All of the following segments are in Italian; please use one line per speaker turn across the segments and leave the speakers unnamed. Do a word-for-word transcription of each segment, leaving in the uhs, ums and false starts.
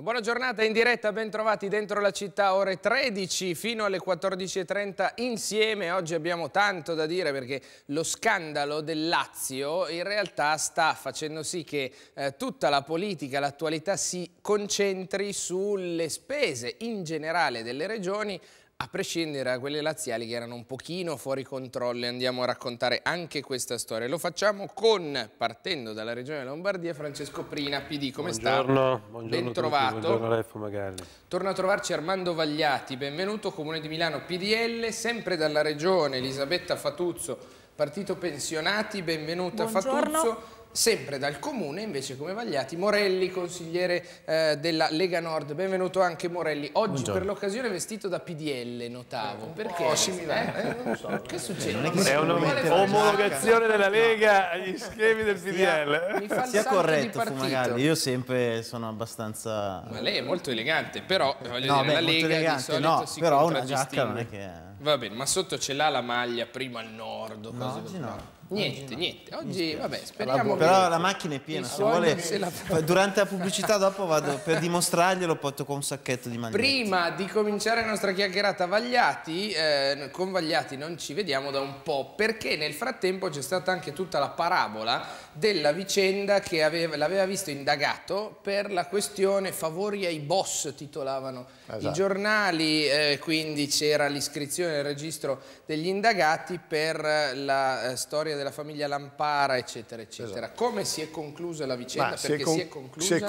Buona giornata in diretta, ben trovati dentro la città, ore tredici fino alle quattordici e trenta insieme. Oggi abbiamo tanto da dire perché lo scandalo del Lazio in realtà sta facendo sì che eh, tutta la politica, l'attualità si concentri sulle spese in generale delle regioni, a prescindere da quelle laziali che erano un pochino fuori controllo. Andiamo a raccontare anche questa storia. Lo facciamo con, partendo dalla regione Lombardia, Francesco Prina, P D. Come
buongiorno,
sta?
Buongiorno,
ben
tutti,
trovato.
buongiorno Refo Magalli.
Torna a trovarci Armando Vagliati, benvenuto, Comune di Milano P D L, sempre dalla regione Elisabetta Fatuzzo, Partito Pensionati, benvenuta
buongiorno.
Fatuzzo. Sempre dal comune, invece, come Vagliati, Morelli, consigliere eh, della Lega Nord. Benvenuto anche Morelli. Oggi buongiorno. Per l'occasione vestito da P D L, notavo. Perché? Oh, similare. Eh? Non so. Che succede?
È, è un'omologazione della Lega agli schemi del P D L.
Mi fa
sia corretto, Fumagalli. Io sempre sono abbastanza...
Ma lei è molto elegante, però voglio
no,
dire,
beh,
la Lega
elegante,
di solito
no,
si
però una giacca non è che...
Va bene, ma sotto ce l'ha la maglia, prima al nord,
no,
cose
oggi no.
Niente,
oggi no.
niente. Oggi, vabbè, speriamo.
Però
che
la macchina è piena, se
vuole,
vuole,
se la...
durante la pubblicità dopo vado, per dimostrarglielo porto con un sacchetto di magliette.
Prima di cominciare la nostra chiacchierata Vagliati, eh, con Vagliati non ci vediamo da un po', perché nel frattempo c'è stata anche tutta la parabola della vicenda che l'aveva visto indagato per la questione favori ai boss, titolavano esatto. i giornali, eh, quindi c'era l'iscrizione nel registro degli indagati per la eh, storia della famiglia Lampara, eccetera, eccetera. Esatto. Come si è conclusa la vicenda?
Ma
perché
si è,
si è conclusa?
Si è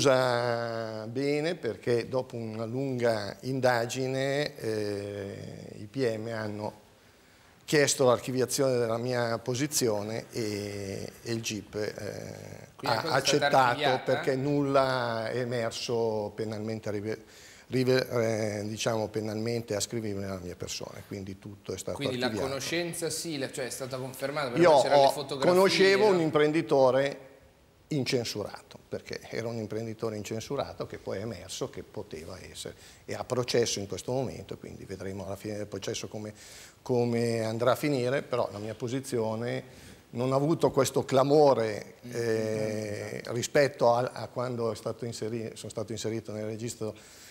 conclusa bene perché dopo una lunga indagine eh, i P M hanno chiesto l'archiviazione della mia posizione e, e il G I P eh, ha accettato perché nulla è emerso penalmente Rive, eh, diciamo penalmente ascrivibile alla mia persona, quindi tutto è stato
quindi
archiviato.
La conoscenza sì, cioè è stata confermata.
Io
ho,
le
fotografie,
conoscevo
no?
un imprenditore incensurato, perché era un imprenditore incensurato che poi è emerso che poteva essere, e a processo in questo momento, quindi vedremo alla fine del processo come, come andrà a finire, però la mia posizione non ha avuto questo clamore eh, rispetto a, a quando è stato inserito, sono stato inserito nel registro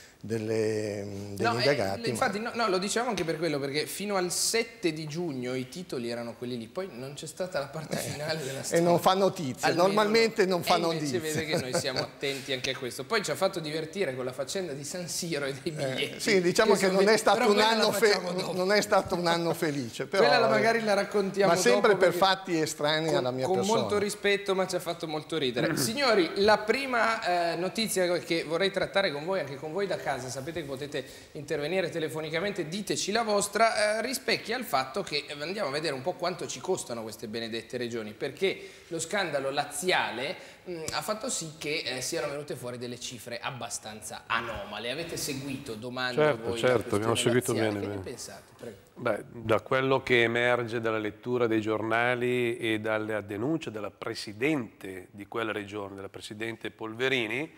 Delle, degli
no,
indagati.
Eh, infatti no, no, lo diciamo anche per quello, perché fino al sette di giugno i titoli erano quelli lì, poi non c'è stata la parte eh, finale della storia.
E non fa notizie,
Almeno
normalmente
no.
non fa
e
notizie.
Invece vede che noi siamo attenti anche a questo. Poi ci ha fatto divertire con la faccenda di San Siro e dei biglietti.
Eh, sì, diciamo che, che non, è stato un anno non è stato un anno felice. Però,
quella magari la raccontiamo
ma sempre
dopo
per fatti estranei
con,
alla mia
con
persona.
Con molto rispetto, ma ci ha fatto molto ridere. Signori, la prima eh, notizia che vorrei trattare con voi, anche con voi da casa, sapete che potete intervenire telefonicamente, diteci la vostra, eh, rispecchia il fatto che andiamo a vedere un po' quanto ci costano queste benedette regioni, perché lo scandalo laziale mh, ha fatto sì che eh, siano venute fuori delle cifre abbastanza anomale. Avete seguito, domando
certo,
voi
certo, abbiamo seguito
laziale.
bene.
Che
bene.
ne pensate? Prego.
Beh, da quello che emerge dalla lettura dei giornali e dalla denuncia della Presidente di quella regione, della Presidente Polverini,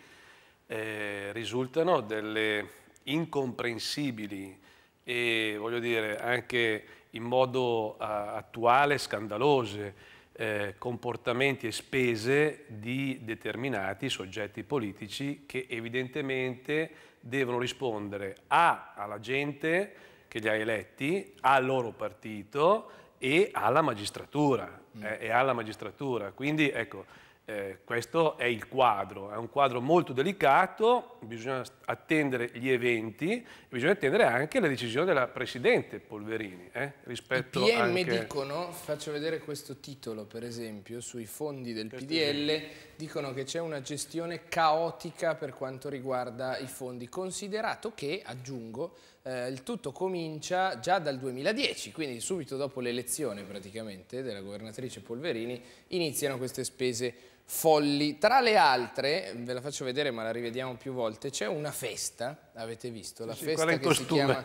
eh, risultano delle incomprensibili e voglio dire anche in modo uh, attuale scandalose eh, comportamenti e spese di determinati soggetti politici che evidentemente devono rispondere a alla gente che li ha eletti, al loro partito e alla magistratura, mm. eh, e alla magistratura. Quindi ecco, Eh, questo è il quadro, è un quadro molto delicato, bisogna attendere gli eventi, bisogna attendere anche la decisione della Presidente Polverini. Eh, rispetto
I P M
anche...
dicono, faccio vedere questo titolo per esempio, sui fondi del P D L, dicono che c'è una gestione caotica per quanto riguarda i fondi, considerato che, aggiungo, eh, il tutto comincia già dal duemiladieci, quindi subito dopo l'elezione praticamente della governatrice Polverini iniziano queste spese folli. Tra le altre, ve la faccio vedere ma la rivediamo più volte, c'è una festa, avete visto? La
sì,
festa che
costume.
si chiama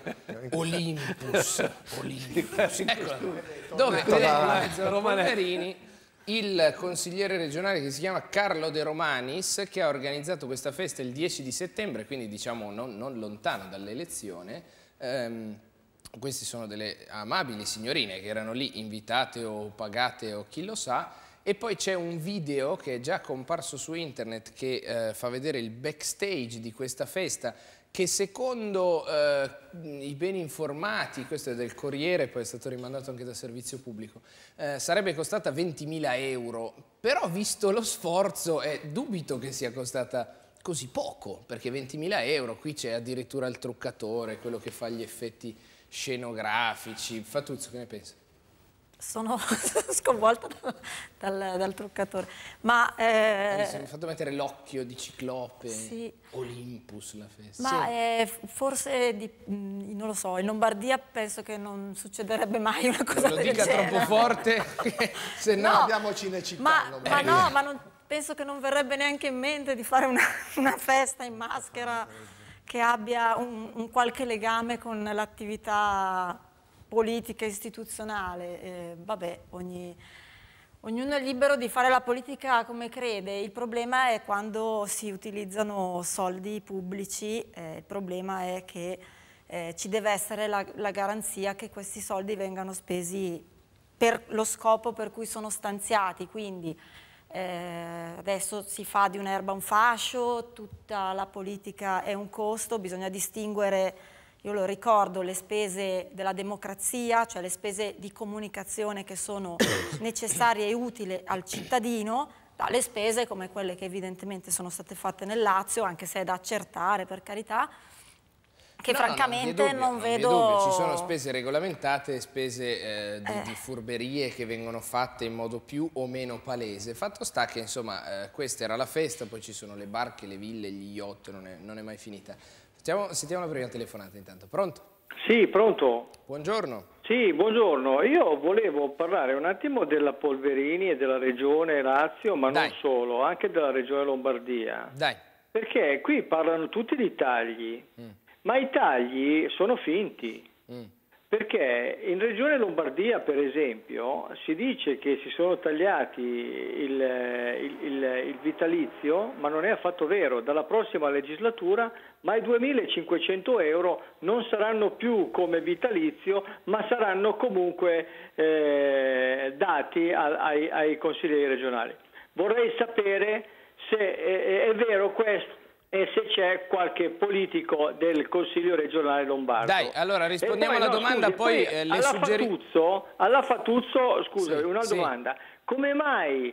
Olympus, Olympus.
Sì,
Eccola, dove vedete Polverini, il consigliere regionale che si chiama Carlo De Romanis, che ha organizzato questa festa il dieci di settembre, quindi diciamo non, non lontano dall'elezione. ehm, Queste sono delle amabili signorine che erano lì invitate o pagate o chi lo sa, E poi c'è un video che è già comparso su internet che eh, fa vedere il backstage di questa festa, che secondo eh, i ben informati, questo è del Corriere, poi è stato rimandato anche da Servizio Pubblico, eh, sarebbe costata ventimila euro, però visto lo sforzo eh, dubito che sia costata così poco, perché ventimila euro, qui c'è addirittura il truccatore, quello che fa gli effetti scenografici. Fatuzzo, che ne pensa?
Sono sconvolta dal, dal truccatore, ma... Eh,
mi ha fatto mettere l'occhio di Ciclope,
sì.
Olympus la festa.
Ma
sì.
eh, forse, di, non lo so, in Lombardia penso che non succederebbe mai una cosa
non
del
lo dica
genere.
troppo forte, se no...
no abbiamo Cinecittà.
Ma, ma no, ma non, penso che non verrebbe neanche in mente di fare una, una festa in maschera che abbia un, un qualche legame con l'attività politica istituzionale. Eh, vabbè, ogni, ognuno è libero di fare la politica come crede. Il problema è quando si utilizzano soldi pubblici, eh, il problema è che eh, ci deve essere la, la garanzia che questi soldi vengano spesi per lo scopo per cui sono stanziati, quindi eh, adesso si fa di un'erba un fascio, tutta la politica è un costo, bisogna distinguere. Io lo ricordo, le spese della democrazia, cioè le spese di comunicazione che sono necessarie e utili al cittadino, dalle spese come quelle che evidentemente sono state fatte nel Lazio, anche se è da accertare, per carità, che
no,
francamente
no, no,
non,
non
vedo...
dubbio. Ci sono spese regolamentate e spese eh, di,
eh.
di furberie che vengono fatte in modo più o meno palese. Fatto sta che insomma eh, questa era la festa, poi ci sono le barche, le ville, gli yacht, non è, non è mai finita. Sentiamo, sentiamo la prima telefonata intanto. Pronto?
Sì, pronto.
Buongiorno.
Sì, buongiorno. Io volevo parlare un attimo della Polverini e della regione Lazio, ma
Dai.
non solo, anche della regione Lombardia.
Dai.
Perché qui parlano tutti di tagli, mm. ma i tagli sono finti. Mm. Perché in regione Lombardia, per esempio, si dice che si sono tagliati il, il, il, il vitalizio, ma non è affatto vero. Dalla prossima legislatura, ma i duemilacinquecento euro non saranno più come vitalizio, ma saranno comunque eh, dati a, ai, ai consiglieri regionali. Vorrei sapere se è, è vero questo e se c'è qualche politico del Consiglio regionale lombardo.
Dai, allora rispondiamo
poi,
alla
no,
domanda,
scusi,
poi,
poi
eh, le
alla
suggeri...
Fatuzzo, alla Fatuzzo, scusa,
sì,
una
sì.
domanda. Come mai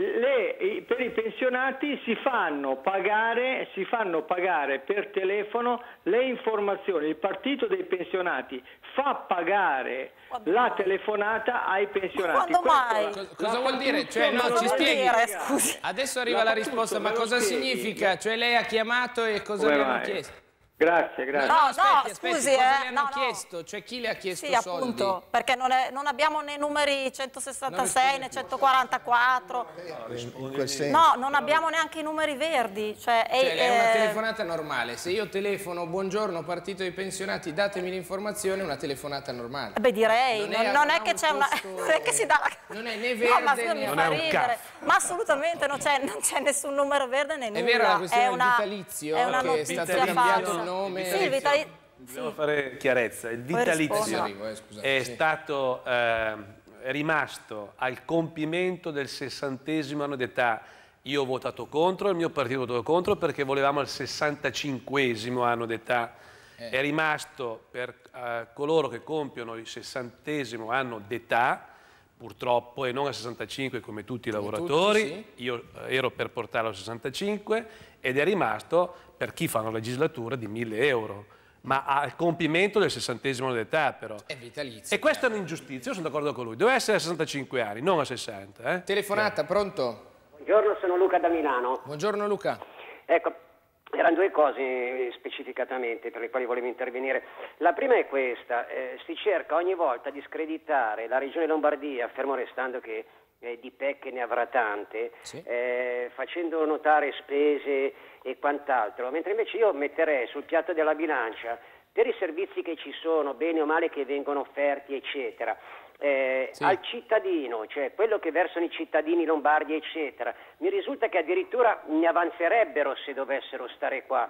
le, per i pensionati si fanno pagare, si fanno pagare per telefono le informazioni? Il partito dei pensionati fa pagare
Quando
la
mai?
telefonata ai pensionati.
Quando mai?
Cosa, cosa vuol dire? Cioè, no,
Cosa
ci
vuol
spieghi.
dire, scusi?
Adesso arriva
La
la
Fatuzzo,
risposta, ma
me lo
cosa
spieghi?
significa? Cioè lei ha chiamato e cosa
Come
le hanno
mai?
chiesto?
Grazie, grazie.
No,
aspetti,
no,
aspetti,
scusi,
cosa
eh,
le hanno
no, no.
chiesto? Cioè chi le ha chiesto
Sì,
soldi?
appunto, perché non, è, non abbiamo né numeri centosessantasei né centoquarantaquattro.
In quel senso.
No, non abbiamo neanche i numeri verdi. Cioè,
Cioè,
e,
è una
eh,
telefonata normale. Se io telefono, buongiorno, partito dei pensionati, datemi l'informazione, è una telefonata normale.
Beh, direi,
Non
non,
è-
non
non
è
ha
che
un
c'è una...
costo-
Non è che si dà la...
Non è né
No, ma
verde
scusa,
né...
mi
Non
fa
è un
ridere.
caff.
Ma assolutamente non c'è non c'è nessun numero verde né nulla.
È vera la questione
È
del
una-
vitalizio,
è una
che è
notizia
stato cambiato
falsa.
il nome?
Sì, il vitalizio...
Dobbiamo
Sì.
fare chiarezza. Il
Poi rispondo.
Sì,
vitalizio
arrivo, eh, scusate,
è
sì.
stato eh, è rimasto al compimento del sessantesimo anno d'età. Io ho votato contro, il mio partito ha votato contro perché volevamo il sessantacinquesimo anno d'età.
Eh.
È rimasto per eh, coloro che compiono il sessantesimo anno d'età, purtroppo, e non a sessantacinque come tutti i
Come
lavoratori.
tutti, sì.
Io eh, ero per portarlo a sessantacinque ed è rimasto per chi fa una legislatura di mille euro, ma al compimento del sessantesimo d'età però.
È vitalizio.
E questa è un'ingiustizia, io sono d'accordo con lui, deve essere a sessantacinque anni, non a sessanta. Eh?
Telefonata, pronto?
Buongiorno, sono Luca da Milano.
Buongiorno Luca.
Ecco, erano due cose specificatamente per le quali volevo intervenire. La prima è questa, eh, si cerca ogni volta di screditare la Regione Lombardia, fermo restando che eh, di pecche ne avrà tante,
Sì.
eh, facendo notare spese e quant'altro, mentre invece io metterei sul piatto della bilancia per i servizi che ci sono, bene o male che vengono offerti, eccetera, eh,
Sì.
al cittadino, cioè quello che versano i cittadini lombardi, eccetera, mi risulta che addirittura ne avanzerebbero se dovessero stare qua.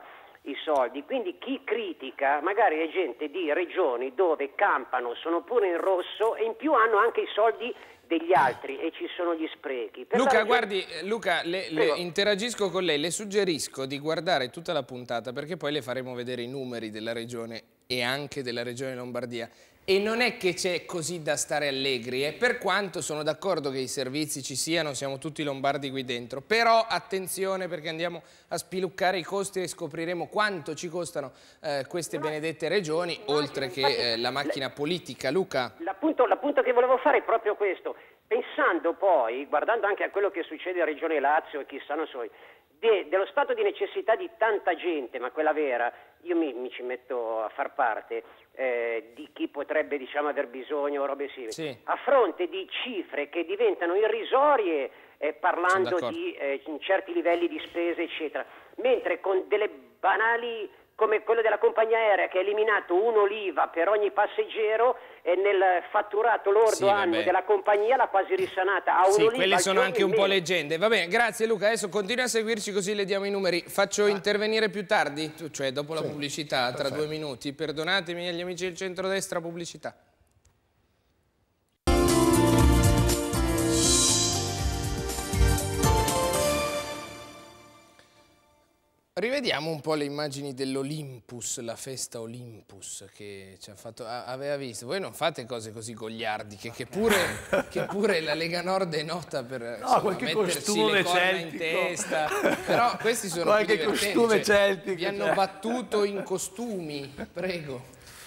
i soldi, quindi chi critica magari è gente di regioni dove campano, sono pure in rosso e in più hanno anche i soldi degli altri e ci sono gli sprechi. Per
Luca,
ragione...
guardi, Luca, le, le interagisco con lei, le suggerisco di guardare tutta la puntata perché poi le faremo vedere i numeri della regione e anche della regione Lombardia. E non è che c'è così da stare allegri, eh? Per quanto sono d'accordo che i servizi ci siano, siamo tutti lombardi qui dentro, però attenzione perché andiamo a spiluccare i costi e scopriremo quanto ci costano eh, queste benedette regioni, oltre che eh, la macchina politica. Luca?
L'appunto, l'appunto che volevo fare è proprio questo, pensando poi, guardando anche a quello che succede a Regione Lazio e chissà non so, de, dello stato di necessità di tanta gente, ma quella vera, io mi, mi ci metto a far parte, Eh, di chi potrebbe diciamo aver bisogno o robe simili, sì. A fronte di cifre che diventano irrisorie eh, parlando di eh, certi livelli di spese eccetera, mentre con delle banali come quello della compagnia aerea che ha eliminato un'oliva per ogni passeggero e nel fatturato lordo sì, anno della compagnia l'ha quasi risanata a un'oliva.
Sì, quelle sono anche un po' leggende. Va bene, grazie Luca, adesso continua a seguirci così le diamo i numeri. Faccio ah. intervenire più tardi, cioè dopo la sì, pubblicità, tra perfetto. due minuti. Perdonatemi agli amici del centrodestra, pubblicità. Rivediamo un po' le immagini dell'Olympus, la festa Olympus che ci ha fatto, aveva visto. Voi non fate cose così goliardiche, che pure, che pure la Lega Nord è nota per no, insomma, mettersi le corna celtico. in testa. Però questi sono qualche più divertenti. Costume cioè, celtico, vi hanno cioè. battuto in costumi, prego.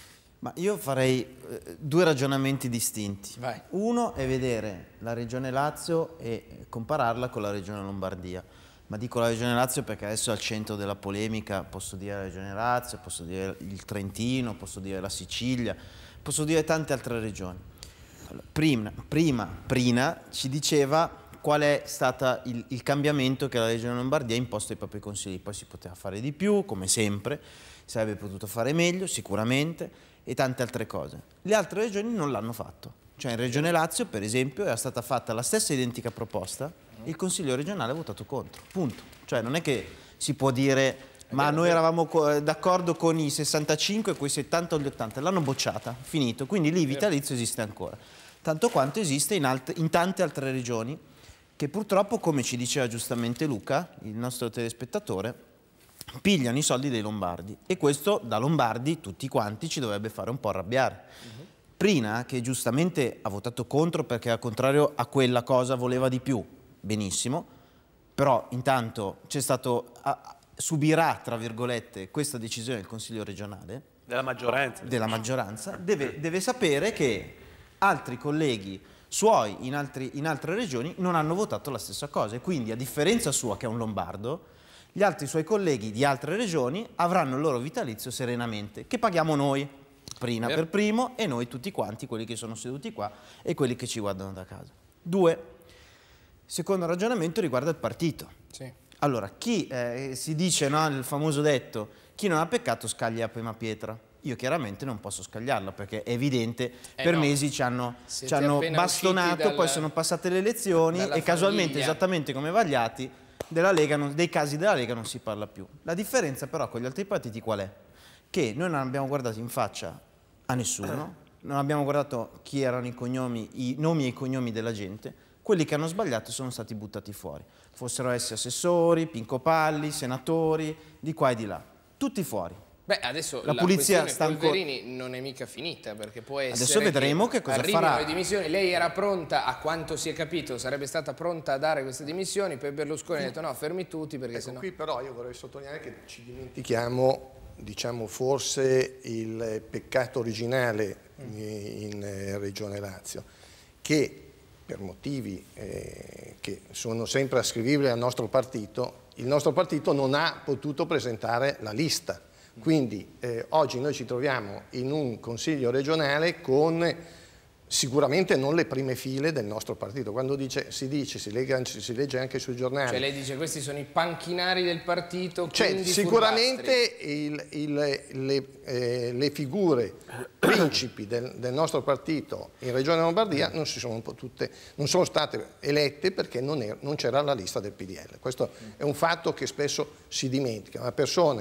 Ma io farei eh, due ragionamenti distinti.
Vai.
Uno è vedere la Regione Lazio e compararla con la Regione Lombardia. Ma dico la Regione Lazio perché adesso è al centro della polemica, posso dire la Regione Lazio, posso dire il Trentino, posso dire la Sicilia, posso dire tante altre regioni. Allora, prima, prima Prina ci diceva qual è stato il, il cambiamento che la Regione Lombardia ha imposto ai propri consigli, poi si poteva fare di più, come sempre, si sarebbe potuto fare meglio, sicuramente, e tante altre cose. Le altre regioni non l'hanno fatto, cioè in Regione Lazio, per esempio, era stata fatta la stessa identica proposta, il Consiglio regionale ha votato contro, punto. Cioè non è che si può dire ma noi eravamo d'accordo con i sessantacinque e con i settanta o gli ottanta, l'hanno bocciata, finito, quindi lì vitalizio esiste ancora. Tanto quanto esiste in, alt in tante altre regioni che purtroppo, come ci diceva giustamente Luca, il nostro telespettatore, pigliano i soldi dei lombardi e questo da lombardi tutti quanti ci dovrebbe fare un po' arrabbiare. Uh-huh. Prina, che giustamente ha votato contro perché al contrario a quella cosa voleva di più, benissimo, però intanto c'è stato, a, subirà tra virgolette questa decisione del Consiglio regionale
della maggioranza,
della maggioranza deve, deve sapere che altri colleghi suoi in, altri, in altre regioni non hanno votato la stessa cosa e quindi a differenza sua che è un lombardo, gli altri suoi colleghi di altre regioni avranno il loro vitalizio serenamente, che paghiamo noi, Prina per primo e noi tutti quanti, quelli che sono seduti qua e quelli che ci guardano da casa. Due. Secondo ragionamento riguarda il partito. Sì. Allora, chi eh, si dice, no, il famoso detto, chi non ha peccato scaglia la prima pietra. Io chiaramente non posso scagliarla perché è evidente, eh per no. mesi ci hanno, ci hanno bastonato, dalla, poi sono passate le elezioni e casualmente, famiglia. esattamente come Vagliati, della Lega non, dei casi della Lega non si parla più. La differenza però con gli altri partiti qual è? Che noi non abbiamo guardato in faccia a nessuno, non abbiamo guardato chi erano i cognomi, i nomi e i cognomi della gente. Quelli che hanno sbagliato sono stati buttati fuori, fossero essi assessori, Pinco Palli, senatori, di qua e di là, tutti fuori.
Beh, adesso la, la pulizia sta Polverini ancora... non è mica finita, perché può essere
adesso vedremo che, che cosa farà.
Le dimissioni. Lei era pronta, a quanto si è capito, sarebbe stata pronta a dare queste dimissioni, poi Berlusconi ha detto no, fermi tutti perché
ecco,
sennò...
Qui però io vorrei sottolineare che ci dimentichiamo, diciamo, forse il peccato originale in, in Regione Lazio, che per motivi eh, che sono sempre ascrivibili al nostro partito, il nostro partito non ha potuto presentare la lista. Quindi eh, oggi noi ci troviamo in un consiglio regionale con sicuramente non le prime file del nostro partito. Quando dice, si dice, si, lega, si legge anche sui giornali.
Cioè lei dice questi sono i panchinari del partito,
cioè, sicuramente il, il, le, eh, le figure principi del, del nostro partito in Regione Lombardia non, si sono potute, non sono state elette perché non, non c'era la lista del P D L. Questo è un fatto che spesso si dimentica. Ma persone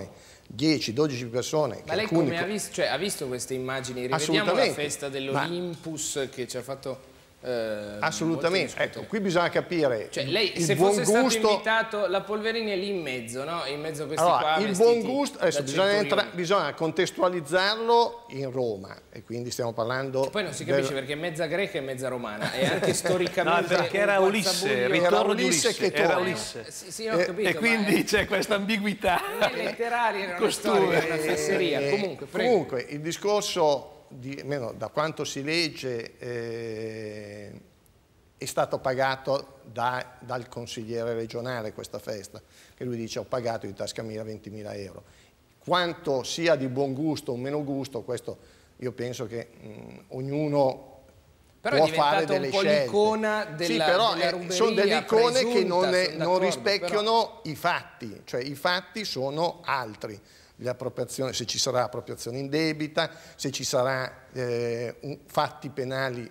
dieci dodici persone.
Ma lei come ha visto, cioè, ha visto queste immagini? Rivediamo la festa dell'Olympus Ma... che ci ha fatto... Eh,
Assolutamente, ecco, qui bisogna capire,
cioè, lei,
il
se
buon
fosse
gusto...
stato invitato, la Polverini è lì in mezzo, no? In mezzo a questi
allora,
qua
il buon gusto, adesso bisogna, entra, bisogna contestualizzarlo in Roma, e quindi stiamo parlando...
E poi non si capisce del... perché è mezza greca e mezza romana, e anche storicamente...
No, perché era Ulisse, il ritorno di Ulisse, che
era
Ulisse.
Eh, sì, sì, ho capito,
e quindi c'è questa ambiguità.
Non è letteraria, è una storia, è una fesseria.
Eh,
Comunque, prego.
Comunque, il discorso, di, almeno da quanto si legge... Eh, è stato pagato da, dal consigliere regionale questa festa, che lui dice ho pagato di tasca mia ventimila euro. Quanto sia di buon gusto o meno gusto, questo io penso che mh, ognuno
però
può fare delle scelte.
Però è l'icona della,
sì, però
della
eh, sono delle icone
presunta,
che non, è, non rispecchiano
però...
i fatti, cioè i fatti sono altri. Le appropriazioni, se ci sarà appropriazione indebita, se ci sarà eh, un, fatti penali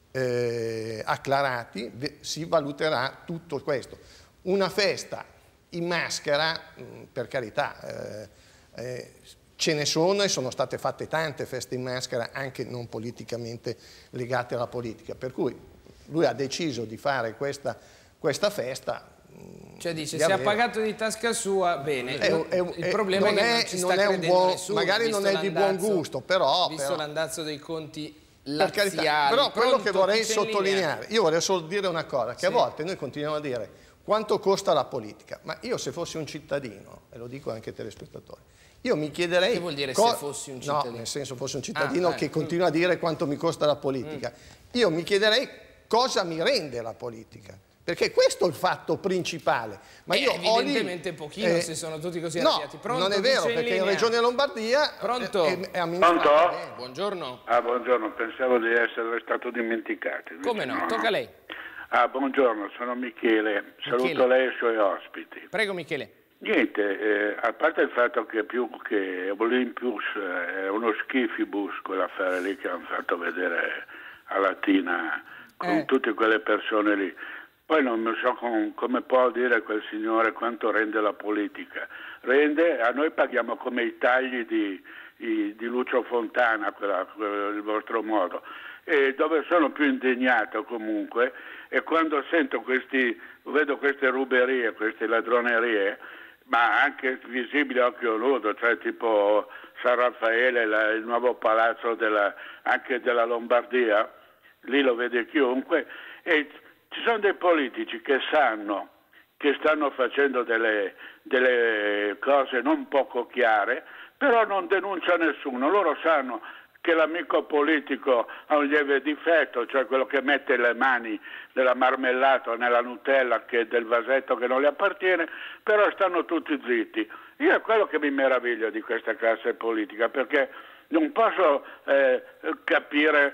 Eh, acclarati, si valuterà tutto questo. Una festa in maschera, mh, per carità, eh, eh, ce ne sono e sono state fatte tante feste in maschera anche non politicamente legate alla politica, per cui lui ha deciso di fare questa, questa festa.
Cioè dice, se ha pagato di tasca sua, bene, è,
è,
il problema è che non ci sta credendo
buon,
nessuno,
magari non è di buon gusto, però...
Visto l'andazzo dei conti
per carità, però quello che vorrei sottolineare, io vorrei solo dire una cosa, che sì. a volte noi continuiamo a dire quanto costa la politica, ma io se fossi un cittadino, e lo dico anche ai telespettatori, io mi chiederei...
Che vuol dire se fossi un cittadino?
No, nel senso fossi un cittadino ah,
eh.
che continua a dire quanto mi costa la politica. Mm. Io mi chiederei cosa mi rende la politica. Perché questo è il fatto principale. Ma
eh,
io
evidentemente
ho lì,
pochino
eh,
se sono tutti così
no,
arrabbiati. Pronto,
non è vero,
in
perché
linea.
in Regione Lombardia
Pronto?
è, è amministrato
Pronto?
bene.
Buongiorno.
Ah, buongiorno, pensavo di essere stato dimenticato.
Come no? no? Tocca a lei.
Ah, buongiorno, sono Michele. Saluto
Michele.
lei e i suoi ospiti.
Prego, Michele.
Niente, eh, a parte il fatto che più che Olympus eh, è uno schifibus, quell'affare lì che hanno fatto vedere a Latina con
eh.
tutte quelle persone lì. Poi non so con, come può dire quel signore quanto rende la politica. Rende, a noi paghiamo come i tagli di, di, di Lucio Fontana, quella, quella, il vostro modo. E dove sono più indignato comunque è quando sento questi, vedo queste ruberie, queste ladronerie, ma anche visibili a occhio nudo, cioè tipo San Raffaele, la, il nuovo palazzo della, anche della Lombardia, lì lo vede chiunque, e ci sono dei politici che sanno che stanno facendo delle, delle cose non poco chiare, però non denuncia nessuno. Loro sanno che l'amico politico ha un lieve difetto, cioè quello che mette le mani nella marmellata o nella Nutella che è del vasetto che non le appartiene, però stanno tutti zitti. Io è quello che mi meraviglio di questa classe politica, perché non posso eh, capire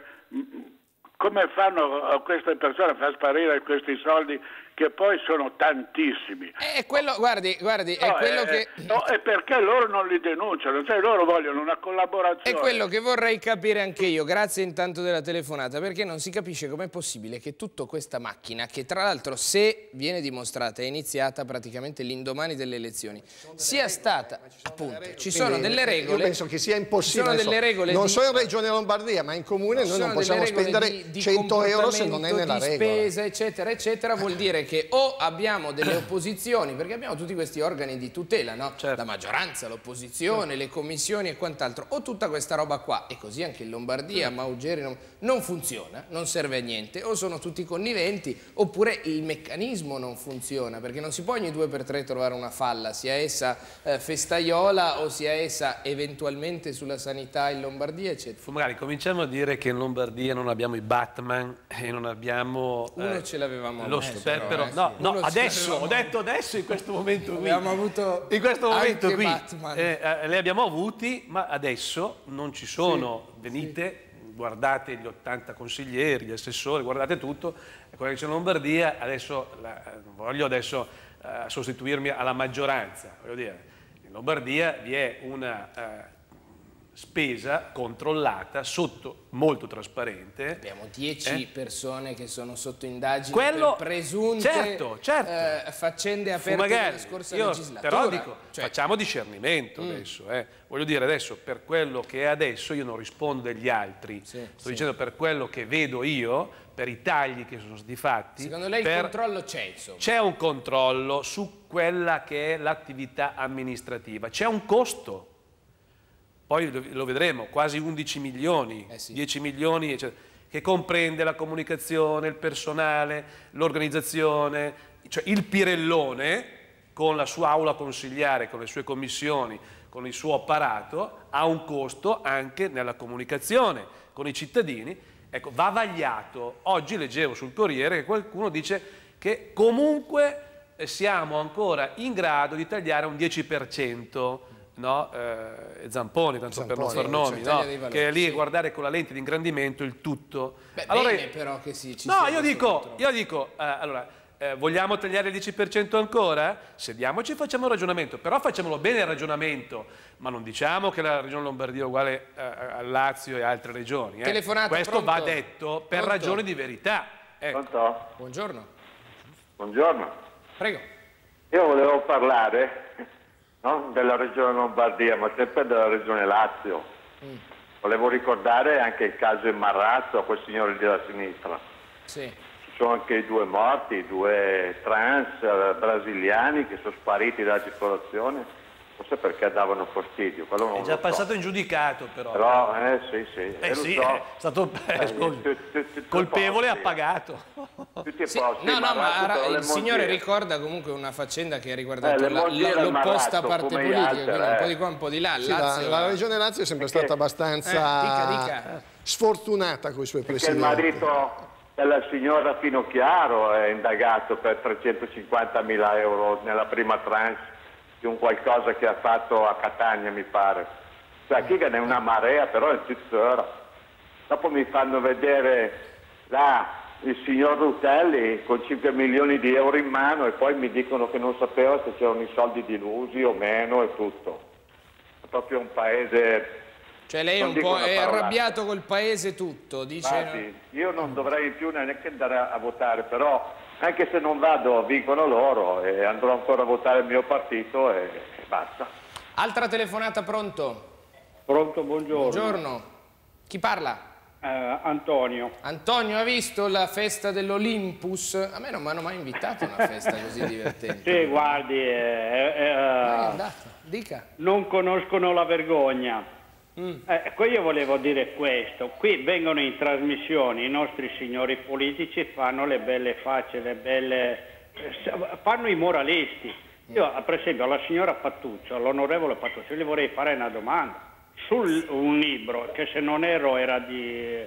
come fanno queste persone a far sparire questi soldi che poi sono tantissimi.
È quello, guardi, guardi, no, è quello
è,
che...
No, è perché loro non li denunciano, cioè loro vogliono una collaborazione.
È quello che vorrei capire anche io, grazie intanto della telefonata, perché non si capisce com'è possibile che tutta questa macchina, che tra l'altro se viene dimostrata è iniziata praticamente l'indomani delle elezioni, sia stata, appunto, ci sono delle regole...
Io penso che sia impossibile,
ci sono delle regole
non
di...
so in Regione Lombardia, ma in Comune noi non possiamo spendere
di, di
cento euro se non è nella
di
regola.
spesa, eccetera, eccetera, vuol dire che o abbiamo delle opposizioni, perché abbiamo tutti questi organi di tutela, no?
Certo.
La maggioranza, l'opposizione, certo. le commissioni e quant'altro, o tutta questa roba qua, e così anche in Lombardia, Maugeri, non, non funziona, non serve a niente, o sono tutti conniventi, oppure il meccanismo non funziona, perché non si può ogni due per tre trovare una falla, sia essa eh, festaiola o sia essa eventualmente sulla sanità in Lombardia, eccetera.
Magari cominciamo a dire che in Lombardia non abbiamo i Batman e non abbiamo...
Uno
eh, ce
l'avevamo
lo
avuto,
però,
però,
eh,
sì.
no, no,
Uno
adesso, ho detto adesso in questo momento qui.
Abbiamo avuto
in questo momento
anche
qui,
Batman.
Eh, eh, li abbiamo avuti, ma adesso non ci sono. Sì, venite, sì. guardate gli ottanta consiglieri, gli assessori, guardate tutto. E quello che c'è in Lombardia, adesso la, voglio adesso uh, sostituirmi alla maggioranza. Voglio dire, in Lombardia vi è una uh, spesa controllata, sotto, molto trasparente.
Abbiamo dieci
eh?
persone che sono sotto indagine
Quello,
per presunte
certo, certo.
Eh, faccende aperte
magari,
della scorsa
io,
legislatura.
Però dico,
cioè,
facciamo discernimento mm. adesso. Eh. Voglio dire, adesso per quello che è adesso io non rispondo degli altri. Sì, Sto sì. dicendo per quello che vedo io, per i tagli che sono stati fatti.
Secondo lei
per...
il controllo c'è, insomma?
C'è un controllo su quella che è l'attività amministrativa. C'è un costo. Poi lo vedremo, quasi undici milioni, eh sì. dieci milioni, eccetera, che comprende la comunicazione, il personale, l'organizzazione, cioè il Pirellone con la sua aula consigliare, con le sue commissioni, con il suo apparato, ha un costo anche nella comunicazione con i cittadini. Ecco, va vagliato. Oggi leggevo sul Corriere che qualcuno dice che comunque siamo ancora in grado di tagliare un dieci per cento. No? Eh, Zamponi, tanto Zamponi, per non far nomi, no? Che è lì a sì. guardare con la lente di ingrandimento il tutto.
Beh,
allora,
bene però che sì, ci
no, io dico, io dico, eh, allora, eh, vogliamo tagliare il dieci per cento ancora? Sediamoci e facciamo un ragionamento, però facciamolo bene il ragionamento, ma non diciamo che la regione Lombardia è uguale eh, al Lazio e altre regioni. Eh.
Telefonata,
Questo
pronto?
va detto per
Pronto?
ragioni di verità. Ecco.
Pronto?
Buongiorno.
Buongiorno.
Prego.
Io volevo parlare... non della regione Lombardia, ma sempre della regione Lazio. Mm. Volevo ricordare anche il caso in Marrazzo, a quel signore della sinistra.
Sì.
Ci sono anche i due morti, due trans eh, brasiliani che sono spariti dalla circolazione, forse perché davano fastidio. Quello non
è già passato so. in giudicato però.
Però, eh sì, sì.
Eh, eh sì, so. è stato eh, scusi, tu, tu, tu, colpevole ha pagato.
Tutti
sì,
posti,
no, no, ma
Marrazzo,
il signore ricorda comunque una faccenda che ha riguardato
eh,
l'opposta parte politica,
altre,
quindi
eh.
un po' di qua, un po' di là.
Sì,
Lazio,
la, la regione Lazio è sempre
perché,
stata abbastanza
eh, dica, dica.
sfortunata con i suoi
perché
presidenti.
Il marito della signora Finocchiaro è indagato per trecentocinquantamila euro nella prima tranche di un qualcosa che ha fatto a Catania, mi pare. Cioè, chi che ne è una marea, però è tuttora. Dopo mi fanno vedere là il signor Rutelli con cinque milioni di euro in mano e poi mi dicono che non sapeva se c'erano i soldi dilusi o meno e tutto. È proprio un paese...
Cioè lei è un po' è arrabbiato col paese tutto, dice...
Infatti, io non dovrei più neanche andare a, a votare, però anche se non vado vincono loro e andrò ancora a votare il mio partito e, e basta.
Altra telefonata, pronto?
Pronto, buongiorno.
Buongiorno. Chi parla?
Uh, Antonio.
Antonio, ha visto la festa dell'Olympus? A me non mi hanno mai invitato a una festa così divertente.
Sì, guardi, eh, eh,
mai è andato? Dica.
Non conoscono la vergogna. Mm. Eh, qui io volevo dire questo, qui vengono in trasmissioni i nostri signori politici, fanno le belle facce, le belle... fanno i moralisti. Io per esempio alla signora Pattuccio, all'onorevole Pattuccio, gli vorrei fare una domanda su un libro che se non ero era di...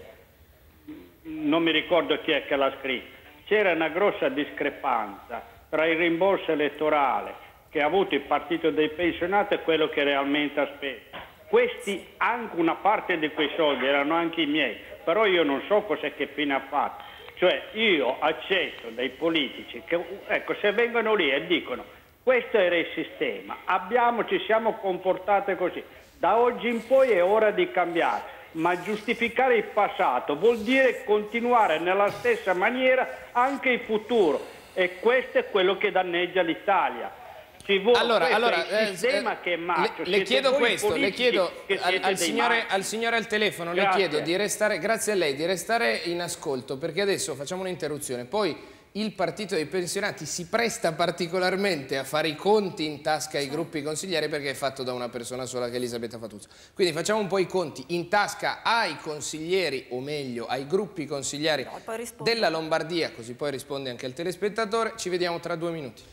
non mi ricordo chi è che l'ha scritto. C'era una grossa discrepanza tra il rimborso elettorale che ha avuto il partito dei pensionati e quello che realmente ha speso. Questi, anche una parte di quei soldi erano anche i miei, però io non so cos'è che fine ha fatto. Cioè io accetto dai politici che, ecco, se vengono lì e dicono questo era il sistema, abbiamo, ci siamo comportate così, da oggi in poi è ora di cambiare, ma giustificare il passato vuol dire continuare nella stessa maniera anche il futuro e questo è quello che danneggia l'Italia. Vuole, allora, allora il sistema eh, che è macio.
Le, le chiedo questo, le chiedo al, al, signore, al signore al telefono, grazie. Le chiedo di restare, grazie a lei, di restare in ascolto perché adesso facciamo un'interruzione, poi il partito dei pensionati si presta particolarmente a fare i conti in tasca ai gruppi consiglieri perché è fatto da una persona sola che è Elisabetta Fatuzzo. Quindi facciamo un po' i conti in tasca ai consiglieri, o meglio ai gruppi consiglieri no, della Lombardia, così poi risponde anche al telespettatore. Ci vediamo tra due minuti.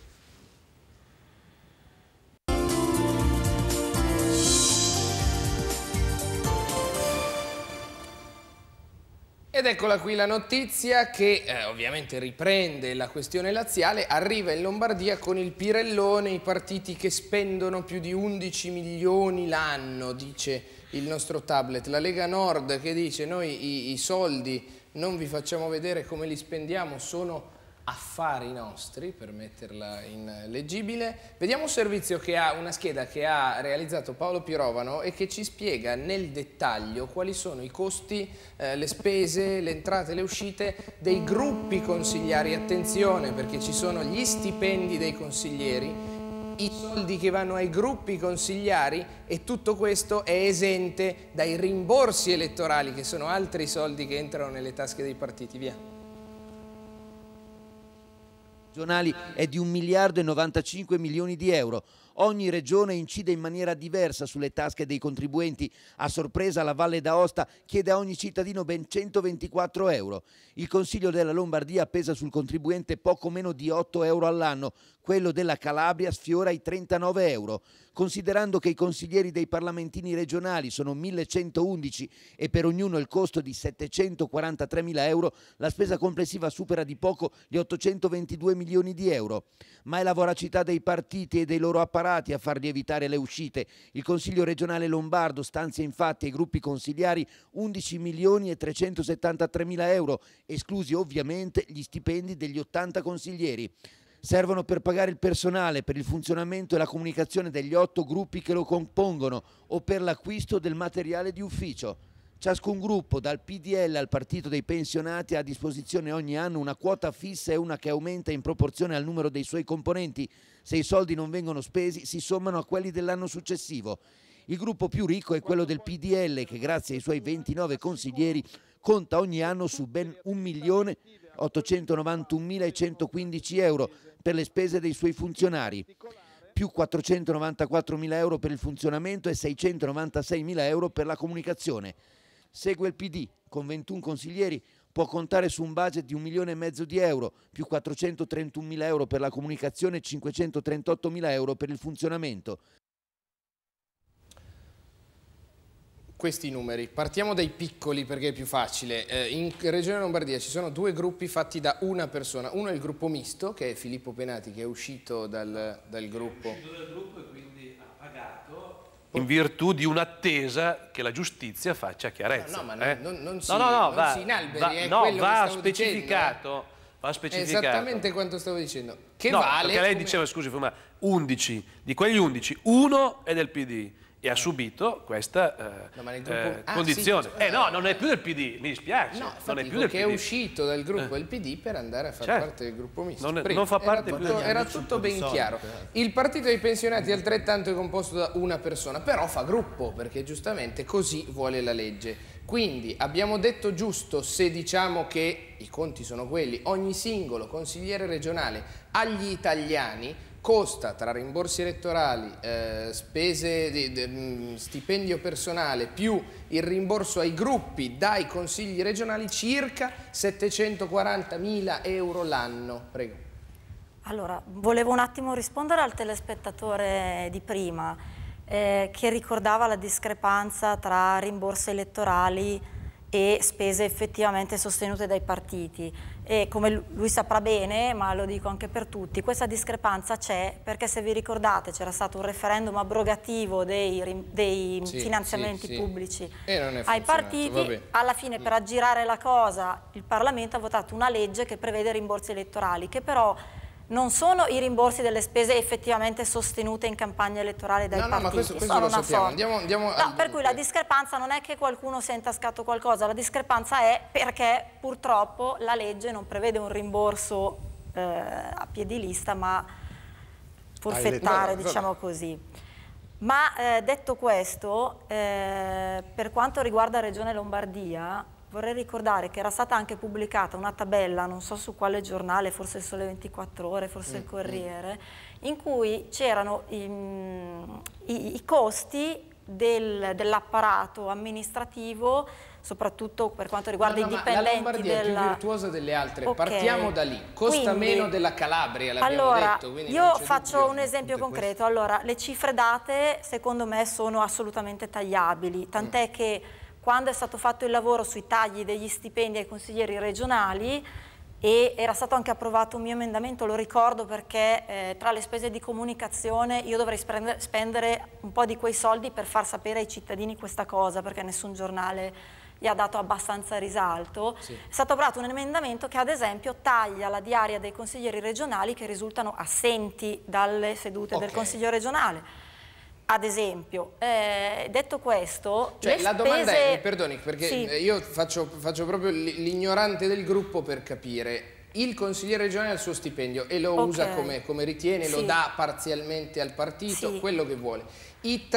Ed eccola qui la notizia che eh, ovviamente riprende la questione laziale, arriva in Lombardia con il Pirellone, i partiti che spendono più di undici milioni l'anno, dice il nostro tablet. La Lega Nord che dice noi i, i soldi non vi facciamo vedere come li spendiamo, sono affari nostri, per metterla in leggibile. Vediamo un servizio che ha una scheda che ha realizzato Paolo Pirovano e che ci spiega nel dettaglio quali sono i costi, eh, le spese, le entrate, le uscite dei gruppi consigliari. Attenzione, perché ci sono gli stipendi dei consiglieri, i soldi che vanno ai gruppi consigliari, e tutto questo è esente dai rimborsi elettorali, che sono altri soldi che entrano nelle tasche dei partiti. Via.
È di un miliardo e novantacinque milioni di euro. Ogni regione incide in maniera diversa sulle tasche dei contribuenti. A sorpresa la Valle d'Aosta chiede a ogni cittadino ben centoventiquattro euro. Il Consiglio della Lombardia pesa sul contribuente poco meno di otto euro all'anno. Quello della Calabria sfiora i trentanove euro. Considerando che i consiglieri dei parlamentini regionali sono millecentoundici e per ognuno il costo di settecentoquarantatremila euro, la spesa complessiva supera di poco gli ottocentoventidue milioni di euro. Ma è la voracità dei partiti e dei loro apparati a far lievitare le uscite. Il Consiglio regionale lombardo stanzia infatti ai gruppi consigliari undici milioni e trecentosettantatremila euro, esclusi ovviamente gli stipendi degli ottanta consiglieri. Servono per pagare il personale, per il funzionamento e la comunicazione degli otto gruppi che lo compongono o per l'acquisto del materiale di ufficio. Ciascun gruppo, dal P D L al Partito dei Pensionati, ha a disposizione ogni anno una quota fissa e una che aumenta in proporzione al numero dei suoi componenti. Se i soldi non vengono spesi, si sommano a quelli dell'anno successivo. Il gruppo più ricco è quello del P D L, che grazie ai suoi ventinove consiglieri conta ogni anno su ben un milione ottocentonovantunomilacentoquindici euro per le spese dei suoi funzionari, più quattrocentonovantaquattromila euro per il funzionamento e seicentonovantaseimila euro per la comunicazione. Segue il P D, con ventuno consiglieri può contare su un budget di un milione e mezzo di euro, più quattrocentotrentunomila euro per la comunicazione e cinquecentotrentottomila euro per il funzionamento.
Questi numeri, partiamo dai piccoli perché è più facile. Eh, in Regione Lombardia ci sono due gruppi fatti da una persona. Uno è il gruppo misto, che è Filippo Penati, che è uscito dal, dal gruppo. È uscito dal gruppo e quindi ha pagato
in virtù di un'attesa che la giustizia faccia chiarezza.
No, no, ma
eh?
non, non, si,
no, no, no,
non
va,
si inalberi,
va,
è
no,
quello
va
che stavo
specificato.
dicendo, eh?
Va specificato.
Esattamente quanto stavo dicendo. Che
no,
vale
perché lei
come...
diceva, scusi, ma undici, di quegli undici, uno è del P D. E ha subito questa eh,
no, ma nel gruppo...
eh,
ah,
condizione.
Sì,
eh no, non è più del P D, mi dispiace.
No,
non è più
dico
del
che
P D.
è uscito dal gruppo
eh.
del P D per andare a far
certo.
parte del gruppo misto.
Non, è, non fa parte
era
più
tutto,
del
era tutto ben chiaro. Il partito dei pensionati altrettanto è composto da una persona, però fa gruppo, perché giustamente così vuole la legge. Quindi abbiamo detto giusto se diciamo che i conti sono quelli, ogni singolo consigliere regionale agli italiani costa tra rimborsi elettorali, eh, spese di, di, stipendio personale più il rimborso ai gruppi dai consigli regionali circa settecentoquarantamila euro l'anno. Prego.
Allora, volevo un attimo rispondere al telespettatore di prima eh, che ricordava la discrepanza tra rimborsi elettorali e spese effettivamente sostenute dai partiti. E come lui saprà bene, ma lo dico anche per tutti, questa discrepanza c'è perché, se vi ricordate, c'era stato un referendum abrogativo dei, dei sì, finanziamenti sì, sì. pubblici ai partiti. Vabbè. Alla fine, per aggirare la cosa, il Parlamento ha votato una legge che prevede rimborsi elettorali, che però non sono i rimborsi delle spese effettivamente sostenute in campagna elettorale dai
no,
partiti.
No, ma questo, questo lo sappiamo. Andiamo, andiamo
no, per cui la discrepanza non è che qualcuno si è intascato qualcosa, la discrepanza è perché purtroppo la legge non prevede un rimborso eh, a piedi lista, ma forfettare, ah, diciamo così. Ma eh, detto questo, eh, per quanto riguarda Regione Lombardia, vorrei ricordare che era stata anche pubblicata una tabella, non so su quale giornale, forse il Sole ventiquattro Ore, forse mm, il Corriere, mm. in cui c'erano i, i, i costi del, dell'apparato amministrativo, soprattutto per quanto riguarda no, no, i dipendenti. La
Lombardia
della...
è più virtuosa delle altre, okay. Partiamo da lì, costa
quindi,
meno della Calabria, l'abbiamo
allora,
detto.
Io faccio un esempio concreto, questo. Allora, le cifre date secondo me sono assolutamente tagliabili, tant'è mm. che quando è stato fatto il lavoro sui tagli degli stipendi ai consiglieri regionali e era stato anche approvato un mio emendamento, lo ricordo perché eh, tra le spese di comunicazione io dovrei spendere un po' di quei soldi per far sapere ai cittadini questa cosa, perché nessun giornale gli ha dato abbastanza risalto,
Sì.
è stato approvato un emendamento che ad esempio taglia la diaria dei consiglieri regionali che risultano assenti dalle sedute
Ok.
del Consiglio regionale. Ad esempio, eh, detto questo,
Cioè,
le
la domanda
spese...
è, mi perdoni, perché
Sì.
io faccio, faccio proprio l'ignorante del gruppo per capire. Il consigliere regionale ha il suo stipendio e lo
Ok.
usa come, come ritiene, lo
Sì.
dà parzialmente al partito,
Sì.
quello che vuole. I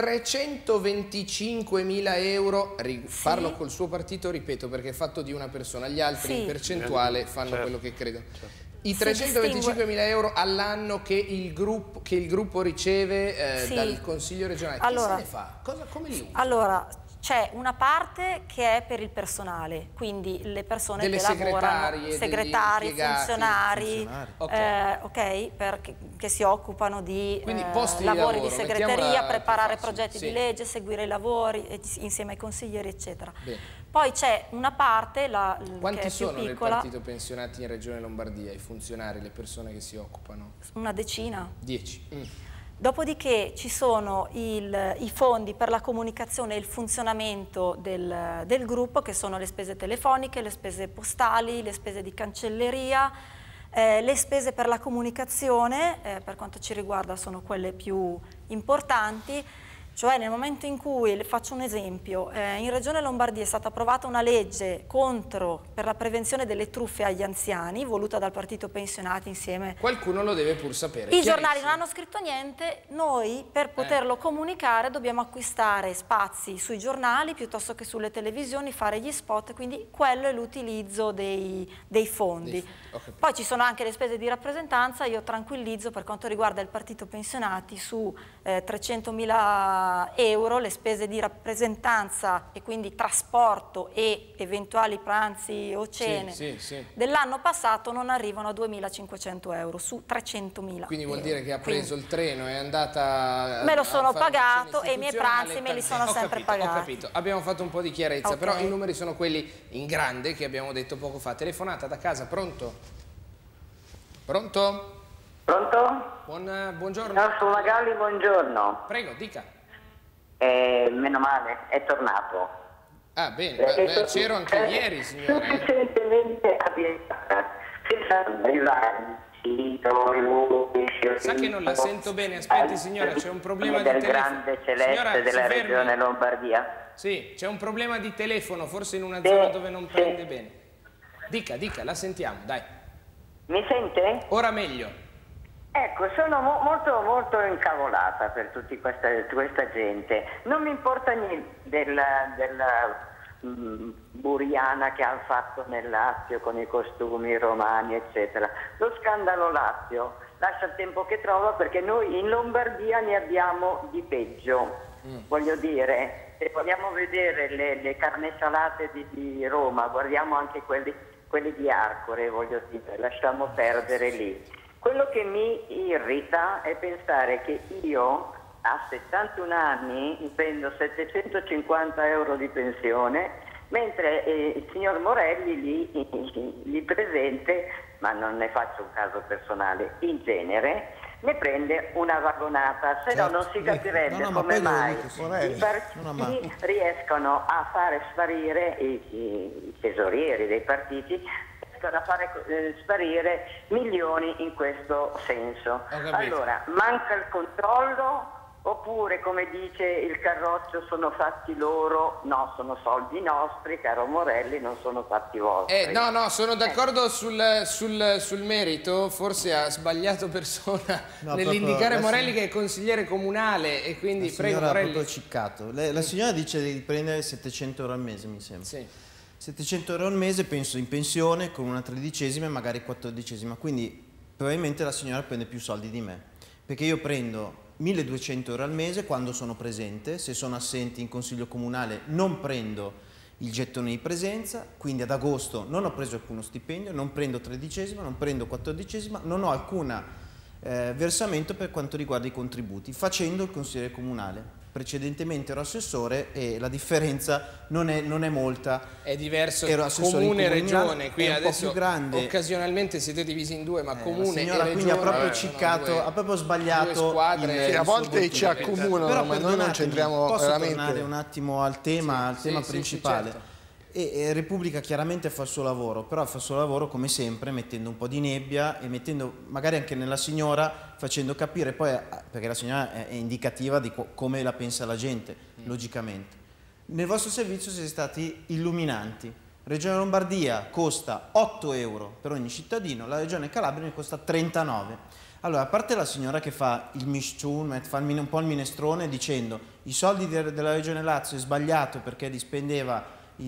trecentoventicinquemila euro, ri-
Sì.
parlo col suo partito, ripeto, perché è fatto di una persona, gli altri
Sì.
in percentuale fanno
Certo.
quello che credono. I
Si
trecentoventicinquemila euro all'anno che il gruppo, che il gruppo riceve eh,
Sì.
dal consiglio regionale,
Allora,
chi se ne fa? Cosa, come li usa?
Allora, c'è una parte che è per il personale, quindi le persone
Delle
che
segretarie,
lavorano,
degli
segretari,
impiegati,
funzionari,
funzionari.
Ok.
eh, ok, per- che, che si occupano di
Quindi
eh,
posti di
lavori
lavoro,
di segreteria,
mettiamola più
preparare
facile,
progetti
sì.
di legge, seguire i lavori e- insieme ai consiglieri, eccetera.
Bene.
Poi c'è una parte la, che
Quanti
è più
sono nel
piccola,
partito pensionati in Regione Lombardia, i funzionari, le persone che si occupano?
una decina.
Dieci. Mm.
Dopodiché ci sono il- i fondi per la comunicazione e il funzionamento del, del gruppo, che sono le spese telefoniche, le spese postali, le spese di cancelleria, eh, le spese per la comunicazione, eh, per quanto ci riguarda sono quelle più importanti. Cioè nel momento in cui, le faccio un esempio, eh, in Regione Lombardia è stata approvata una legge contro per la prevenzione delle truffe agli anziani, voluta dal partito pensionati insieme.
Qualcuno lo deve pur sapere.
I giornali
chiarissimo.
non hanno scritto niente, noi per poterlo comunicare dobbiamo acquistare spazi sui giornali piuttosto che sulle televisioni, fare gli spot, quindi quello è l'utilizzo dei, dei fondi.
Dei fondi, ho capito.
Poi ci sono anche le spese di rappresentanza, io tranquillizzo per quanto riguarda il partito pensionati su eh, trecentomila euro, le spese di rappresentanza e quindi trasporto e eventuali pranzi o cene
Sì, sì, sì.
dell'anno passato non arrivano a duemilacinquecento euro su trecentomila.
Quindi vuol
euro.
dire che ha preso
Quindi
il treno e è andata a,
me lo
a
sono
fare
pagato
un'azione
e i miei
istituzionale,
pranzi me li
tanto-
sono
ho
sempre
capito,
pagati.
Ho capito, abbiamo fatto un po' di chiarezza,
Ok.
però i numeri sono quelli in grande che abbiamo detto poco fa. Telefonata da casa, pronto? Pronto?
Pronto?
Buon, buongiorno.
Signor Fumagalli, buongiorno.
Prego, dica.
Eh, meno male, è tornato.
Ah, bene,
Perché
beh,
so-
c'ero anche
eh,
ieri, signore.
Sufficientemente abbigliata, senza arrivare in sito, i lupi,
Sa che non la sento bene, aspetti signora, c'è un problema di
del
telefono.
grande celeste
Signora, si
della
fermi.
regione Lombardia.
Sì, c'è un problema di telefono, forse in una
Sì,
zona dove non
sì.
prende bene. Dica, dica, la sentiamo, dai.
Mi sente?
Ora meglio.
Ecco, sono mo- molto molto incavolata per tutta questa, questa gente. Non mi importa niente della, della mh, Buriana che hanno fatto nel Lazio con i costumi romani, eccetera. Lo scandalo Lazio lascia il tempo che trova, perché noi in Lombardia ne abbiamo di peggio. Voglio dire, se vogliamo vedere le, le carne salate di, di Roma, guardiamo anche quelli, quelli di Arcore, voglio dire, lasciamo perdere lì. Quello che mi irrita è pensare che io a settantuno anni prendo settecentocinquanta euro di pensione, mentre eh, il signor Morelli lì, lì presente, ma non ne faccio un caso personale, in genere ne prende una vagonata, se
Certo.
no non si capirebbe
No, no, ma
come
poi lo
mai
dico, sì.
i
Non ha
partiti
mai.
riescono a fare sparire i, i tesorieri dei partiti, riescono a fare eh, sparire milioni in questo senso.
capito.
Allora, manca il controllo, oppure, come dice il Carroccio, sono fatti loro? No, sono soldi nostri, caro Morelli, non sono fatti vostri.
Eh, no, no, sono d'accordo sul, sul, sul merito, forse ha sbagliato persona
No,
nell'indicare
proprio la
Morelli
sign-
che è consigliere comunale e quindi
La
prego
signora ha
Morelli.
proprio ciccato. Le- la signora dice di prendere settecento euro al mese, mi sembra.
Sì.
settecento euro al mese, penso in pensione con una tredicesima e magari quattordicesima, quindi probabilmente la signora prende più soldi di me, perché io prendo milleduecento euro al mese quando sono presente, se sono assenti in consiglio comunale non prendo il gettone di presenza, quindi ad agosto non ho preso alcuno stipendio, non prendo tredicesima, non prendo quattordicesima, non ho alcun eh, versamento per quanto riguarda i contributi, facendo il consigliere comunale. Precedentemente ero assessore e la differenza non è, non è molta.
È diverso
Ero assessore in
comune e
comunale,
regione, qui
è un po'
adesso
più grande.
occasionalmente siete divisi in due, ma
Eh,
comune
la
e
signora
regione
quindi ha proprio
sono
ciccato,
due-
ha proprio sbagliato
due squadre.
il-
Sì, a
il
volte
suo
ci
punto.
accomunano,
Però
ma noi non
perdonatemi,
c'entriamo
posso
veramente.
tornare un attimo al tema,
Sì,
al tema
sì, sì,
principale.
sì, certo.
E, e Repubblica chiaramente fa il suo lavoro, però fa il suo lavoro come sempre mettendo un po' di nebbia e mettendo magari anche nella signora, facendo capire poi, perché la signora è, è indicativa di co come la pensa la gente, mm. logicamente. Nel vostro servizio siete stati illuminanti. Regione Lombardia costa otto euro per ogni cittadino, la Regione Calabria ne costa trentanove. Allora, a parte la signora che fa il mischun, fa un po' il minestrone dicendo i soldi de della Regione Lazio è sbagliato perché li spendeva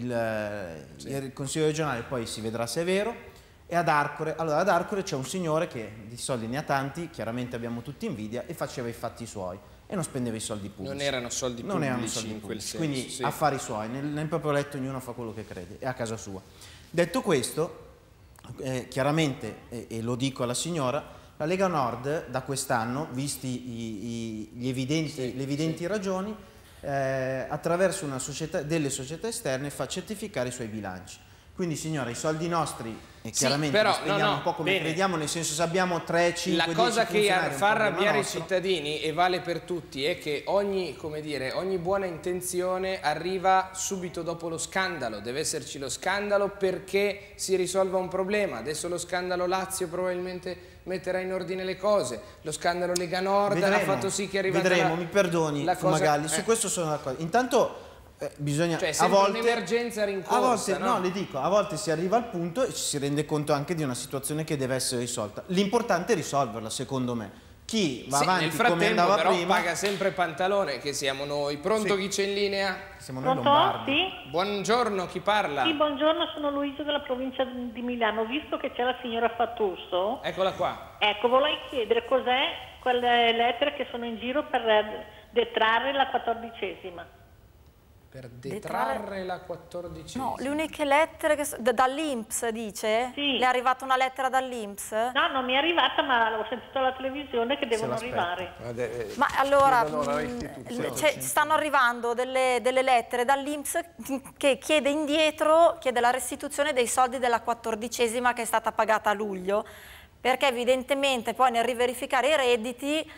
il, sì. il Consiglio regionale, poi si vedrà se è vero, e ad Arcore, allora ad Arcore c'è un signore che di soldi ne ha tanti, chiaramente abbiamo tutti invidia, e faceva i fatti suoi e non spendeva i soldi pubblici.
Non erano soldi
non
pubblici
erano soldi
in quel
pubblici,
senso.
quindi
sì.
affari suoi, nel, nel proprio letto ognuno fa quello che crede, è a casa sua. Detto questo, eh, chiaramente, e, e lo dico alla signora, la Lega Nord da quest'anno, visti i, i, gli evidenti, sì, le evidenti sì. ragioni, eh, attraverso una società, delle società esterne fa certificare i suoi bilanci. Quindi signora, i soldi nostri, e chiaramente sì, però, li spendiamo no, no, un po' come bene. crediamo, nel senso se abbiamo tre, cinque,
La cosa che fa arrabbiare
nostro.
i cittadini, e vale per tutti, è che ogni, come dire, ogni buona intenzione arriva subito dopo lo scandalo. Deve esserci lo scandalo perché si risolva un problema. Adesso lo scandalo Lazio probabilmente metterà in ordine le cose. Lo scandalo Lega Nord vedremo, ha fatto sì che è arrivata
Vedremo,
la,
mi perdoni,
la cosa,
Fumagalli,
eh.
su questo sono d'accordo. Intanto Eh, bisogna,
cioè,
a volte
un'emergenza rincorsa,
a volte,
no?
no, le dico, a volte si arriva al punto e ci si rende conto anche di una situazione che deve essere risolta. L'importante è risolverla, secondo me. Chi va
sì,
avanti
nel frattempo,
come andava
però,
prima
paga sempre Pantalone, che siamo noi. Pronto,
sì.
chi c'è in linea?
Siamo noi lombardi.
Sì?
Buongiorno, chi parla?
Sì, buongiorno, sono Luisa della provincia di Milano. Visto che c'è la signora Fattusso,
eccola qua.
Ecco, vorrei chiedere cos'è quelle lettere che sono in giro per detrarre la quattordicesima.
Per detrarre la quattordicesima?
No, le uniche lettere che dall'I N P S dice?
Sì.
Le è arrivata una lettera dall'I N P S?
No, non mi è arrivata, ma l'ho sentito alla televisione che devono arrivare.
Ma allora, mh, stanno arrivando delle, delle lettere dall'I N P S che chiede indietro, chiede la restituzione dei soldi della quattordicesima che è stata pagata a luglio, perché evidentemente poi nel riverificare i redditi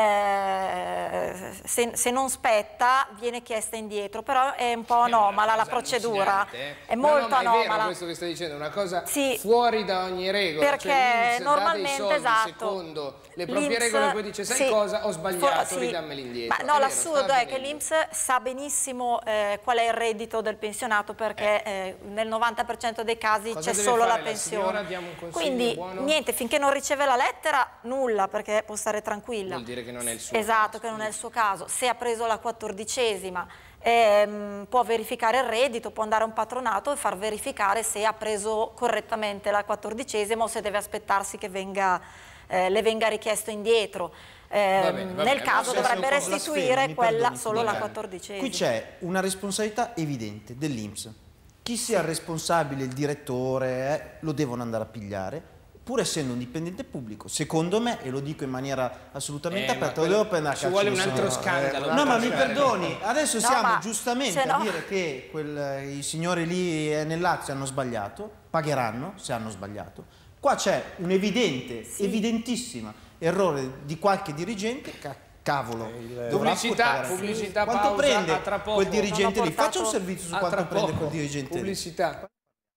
eh, se, se non spetta viene chiesta indietro, però è un po' anomala la procedura,
eh.
è
no,
molto
no, ma
anomala.
È vero questo che stai dicendo, è una cosa
sì,
fuori da ogni regola,
perché
cioè
normalmente
dà dei soldi
esatto,
secondo le proprie
l'I N P S,
regole, poi dice sai
sì,
cosa, ho sbagliato,
sì,
ridammeli indietro.
Ma no, l'assurdo è, è che l'I N P S sa benissimo eh, qual è il reddito del pensionato, perché eh. Eh, nel novanta per cento dei casi c'è solo la pensione.
La
Quindi
buono?
niente, finché non riceve la lettera nulla, perché può stare tranquilla.
Vuol dire che non è il suo
esatto,
caso.
Che non è il suo caso. Se ha preso la quattordicesima ehm, può verificare il reddito, può andare a un patronato e far verificare se ha preso correttamente la quattordicesima o se deve aspettarsi che venga, eh, le venga richiesto indietro. Eh,
va bene, va
nel
bene,
caso dovrebbe restituire
sfera,
quella
perdoni,
solo la
bene.
quattordicesima.
Qui c'è una responsabilità evidente dell'I N P S. Chi sia il responsabile, il direttore, eh, lo devono andare a pigliare. Pur essendo un dipendente pubblico, secondo me, e lo dico in maniera assolutamente
eh,
aperta, lo devo prendere a
ci
calci
vuole
di
un altro
signora.
scandalo.
Eh, no, ma mi perdoni, adesso
no,
siamo giustamente
no.
a dire che quel, i signori lì nel Lazio hanno sbagliato, pagheranno se hanno sbagliato. Qua c'è un evidente, sì. evidentissima errore di qualche dirigente. Cavolo,
pubblicità, pubblicità,
quanto
pausa,
prende
a tra poco.
quel dirigente lì?
Portato...
Faccia un servizio su quanto prende quel dirigente lì.
Pubblicità.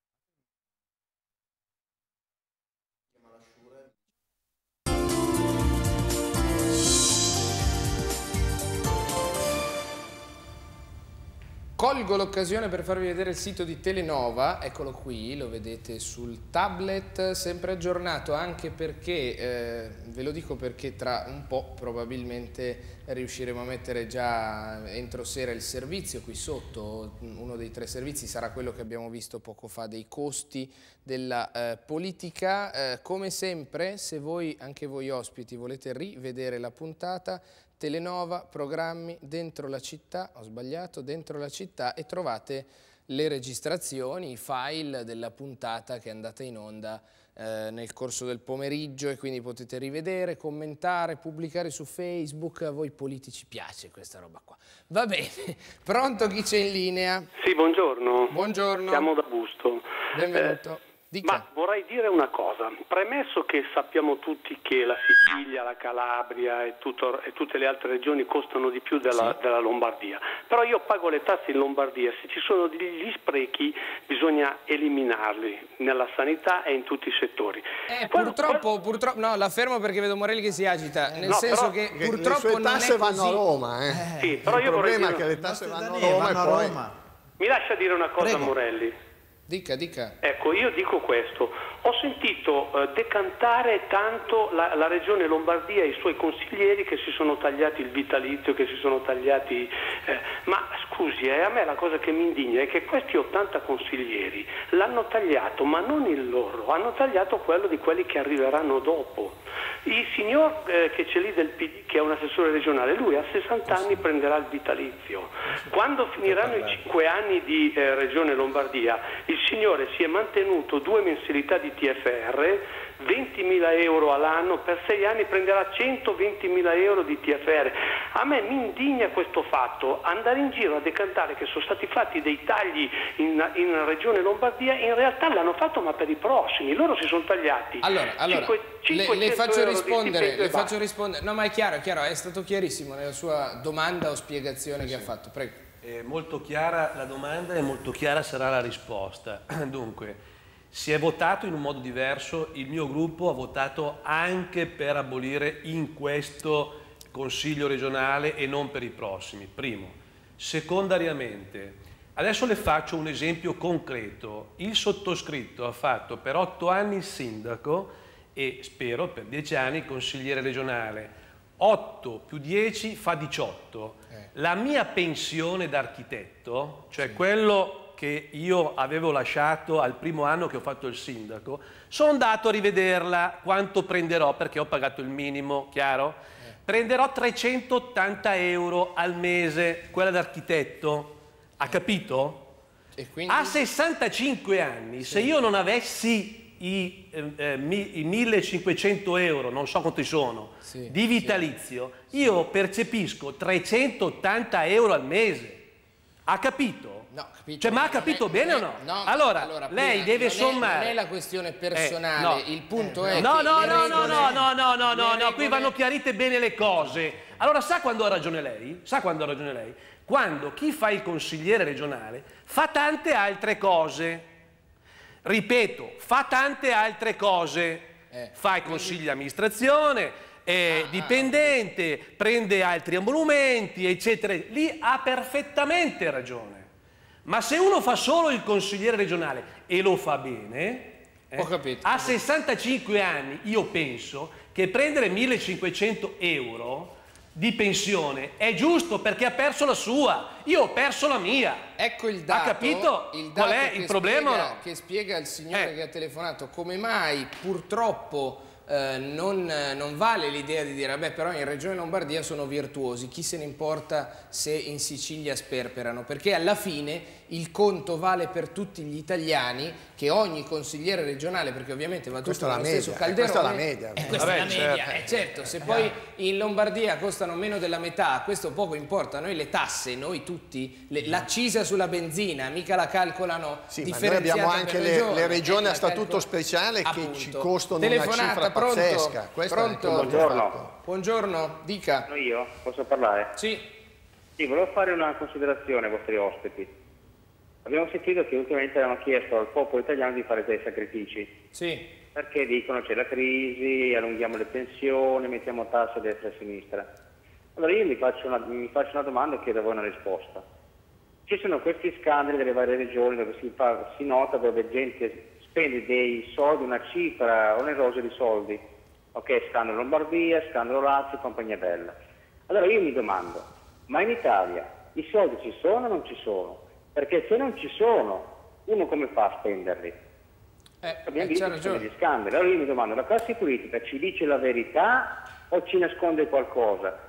Colgo l'occasione per farvi vedere il sito di Telenova, eccolo qui, lo vedete sul tablet, sempre aggiornato, anche perché, eh, ve lo dico perché tra un po' probabilmente riusciremo a mettere già entro sera il servizio qui sotto. Uno dei tre servizi sarà quello che abbiamo visto poco fa, dei costi della eh, politica. Eh, come sempre, se voi, anche voi ospiti, volete rivedere la puntata, Telenova, programmi, dentro la città, ho sbagliato, dentro la città, e trovate le registrazioni, i file della puntata che è andata in onda eh, nel corso del pomeriggio, e quindi potete rivedere, commentare, pubblicare su Facebook. A voi politici piace questa roba qua. Va bene, pronto, chi c'è in linea?
Sì, buongiorno.
Buongiorno.
Siamo da Busto.
Benvenuto.
Eh,
Dica.
Ma vorrei dire una cosa, premesso che sappiamo tutti che la Sicilia, la Calabria e, tutto, e tutte le altre regioni costano di più della, sì. della Lombardia, però io pago le tasse in Lombardia, se ci sono degli sprechi bisogna eliminarli nella sanità e in tutti i settori.
Eh, purtroppo, purtroppo, no, la fermo perché vedo Morelli che si agita, nel no, senso che purtroppo
le sue tasse
non è
vanno a Roma. Eh.
Sì, però
il
io
problema
dire...
è che le tasse vanno a Roma e poi... Roma.
Mi lascia dire una cosa,
Prego.
Morelli?
Dica, dica.
Ecco, io dico questo, ho sentito eh, decantare tanto la, la regione Lombardia e i suoi consiglieri che si sono tagliati il vitalizio, che si sono tagliati... Eh, ma scusi, eh, a me la cosa che mi indigna è che questi ottanta consiglieri l'hanno tagliato, ma non il loro, hanno tagliato quello di quelli che arriveranno dopo. Il signor eh, che c'è lì del P D, che è un assessore regionale, lui a sessanta anni prenderà il vitalizio. Quando finiranno i cinque anni di eh, regione Lombardia, il signore si è mantenuto due mensilità di T F R, ventimila euro all'anno, per sei anni prenderà centoventimila euro di T F R. A me mi indigna questo fatto, andare in giro a decantare che sono stati fatti dei tagli in, in regione Lombardia, in realtà l'hanno fatto ma per i prossimi, loro si sono tagliati.
Allora, allora
cinque,
le, le faccio rispondere, le faccio
basta.
rispondere, no ma è chiaro, è chiaro, è stato chiarissimo nella sua domanda o spiegazione sì. che ha fatto, prego.
È molto chiara la domanda e molto chiara sarà la risposta. Dunque, si è votato in un modo diverso, il mio gruppo ha votato anche per abolire in questo Consiglio regionale e non per i prossimi, primo. Secondariamente, adesso le faccio un esempio concreto. Il sottoscritto ha fatto per otto anni il sindaco e spero per dieci anni il consigliere regionale. otto più dieci fa diciotto. Eh. La mia pensione d'architetto, cioè sì. quello che io avevo lasciato al primo anno che ho fatto il sindaco, sono andato a rivederla quanto prenderò perché ho pagato il minimo, chiaro? Eh. Prenderò trecentottanta euro al mese, quella d'architetto, ha capito?
E quindi...
A sessantacinque anni, sì. se io non avessi I, eh, i millecinquecento euro, non so quanti sono, sì, di vitalizio, sì. io percepisco trecentottanta euro al mese. Ha capito?
No, capito.
Cioè, ma ha capito
è,
bene
è,
o no?
no
allora,
allora,
lei deve
non
sommare.
È, non è la questione personale,
eh, no.
il punto
eh,
è
no,
che
no,
le
no,
regole,
no, no, no, no, no, no,
regole...
qui vanno chiarite bene le cose. Allora, sa quando ha ragione lei? Sa quando ha ragione lei? Quando chi fa il consigliere regionale fa tante altre cose. Ripeto, fa tante altre cose, eh, fa il consiglio di amministrazione, è ah, dipendente, ah, prende altri emolumenti, eccetera. Lì ha perfettamente ragione. Ma se uno fa solo il consigliere regionale e lo fa bene, eh,
ho capito,
a sessantacinque anni io penso che prendere millecinquecento euro di pensione è giusto perché ha perso la sua, io ho perso la mia.
Ecco il dato,
ha capito
il dato
qual è il problema?
Spiega,
no?
che spiega il signore
eh.
che ha telefonato come mai purtroppo eh, non, non vale l'idea di dire vabbè però in Regione Lombardia sono virtuosi, chi se ne importa se in Sicilia sperperano, perché alla fine il conto vale per tutti gli italiani, che ogni consigliere regionale, perché ovviamente va tutto nello stesso calderone,
questa è la media,
eh, questa
Vabbè,
è la media,
certo.
eh, certo, se poi in Lombardia costano meno della metà, questo poco importa, noi le tasse, noi tutti, l'accisa sulla benzina, mica la calcolano
sì,
differenziata.
Ma noi abbiamo anche le,
regione,
le regioni
eh,
a statuto
calcolo...
speciale
Appunto.
che ci costano
Telefonata,
una cifra
pronto?
pazzesca. Questo
Pronto?
È
Buongiorno.
Buongiorno, dica.
Sono io, posso parlare?
Sì.
Sì, volevo fare una considerazione ai vostri ospiti. Abbiamo sentito che ultimamente hanno chiesto al popolo italiano di fare dei sacrifici.
Sì.
Perché dicono c'è la crisi, allunghiamo le pensioni, mettiamo tasse a destra e a sinistra. Allora io mi faccio una, mi faccio una domanda e chiedo a voi una risposta. Ci sono questi scandali delle varie regioni dove si, fa, si nota dove gente spende dei soldi, una cifra onerosa di soldi. Ok, scandalo Lombardia, scandalo Lazio, compagnia bella. Allora io mi domando, ma in Italia i soldi ci sono o non ci sono? Perché se non ci sono, uno come fa a spenderli?
Eh,
Abbiamo
eh,
visto che sono degli scandali. Allora io mi domando, la classe politica ci dice la verità o ci nasconde qualcosa?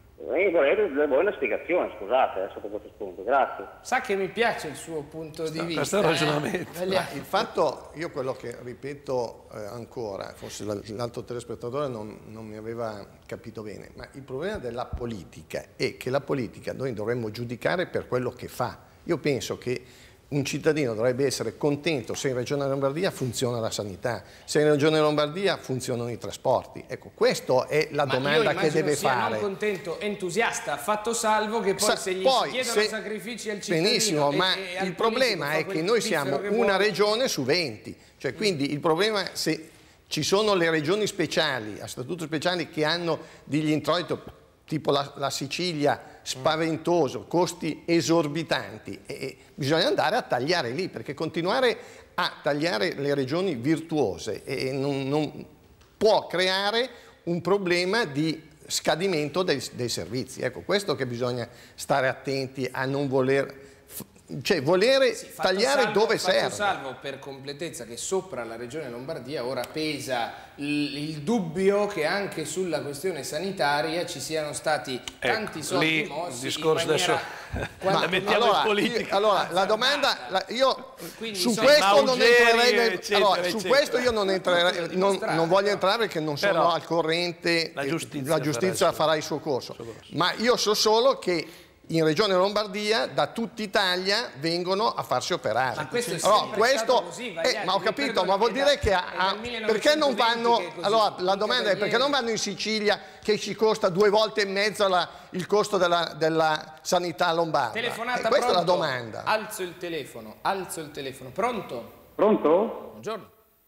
E vorrei, vorrei una spiegazione, scusate, eh, sotto questo spunto. Grazie.
Sa che mi piace il suo punto di vista.
Questo è il ragionamento.
Eh?
Il fatto, io quello che ripeto eh, ancora, forse l'altro telespettatore non, non mi aveva capito bene, ma il problema della politica è che la politica noi dovremmo giudicare per quello che fa. Io penso che un cittadino dovrebbe essere contento se in Regione Lombardia funziona la sanità, se in Regione Lombardia funzionano i trasporti. Ecco, questa è la
Ma
domanda che deve
sia
fare.
non contento, entusiasta, fatto salvo che poi Sa se gli
poi,
si chiedono
se,
sacrifici al cittadino
benissimo,
e,
ma
e
il problema è che noi siamo
che
una
vuole.
regione su venti, cioè quindi il problema se ci sono le regioni speciali, a statuto speciali, che hanno degli introiti tipo la, la Sicilia, spaventoso, costi esorbitanti, e, e bisogna andare a tagliare lì, perché continuare a tagliare le regioni virtuose e non, non può creare un problema di scadimento dei, dei servizi. Ecco, questo che bisogna stare attenti a non voler, cioè volere
sì,
tagliare
salvo,
dove
fatto
serve.
Salvo per completezza che sopra la regione Lombardia ora pesa il, il dubbio che anche sulla questione sanitaria ci siano stati tanti
ecco,
soldi
lì,
mossi
discorso
in maniera
adesso la mettiamo
allora,
in politica.
Io, allora, la domanda, la, io
Quindi
su
sono
questo non entrerei nel,
eccetera,
allora,
eccetera.
su questo io non, entrerei, non, non voglio entrare perché non sono
Però,
al corrente,
la giustizia,
la giustizia farà il suo corso, ma io so solo che in Regione Lombardia da tutta Italia vengono a farsi operare.
Ma questo è
allora,
sempre
questo,
stato così,
eh, ma ho capito,
perdoni,
ma vuol dire
da,
che a, a, perché non vanno, allora la domanda è perché non vanno in Sicilia che ci costa due volte e mezzo la, il costo della, della sanità lombarda?
Telefonata,
eh, questa
pronto?
è la domanda.
Alzo il telefono, alzo il telefono. Pronto?
Pronto?
Buongiorno.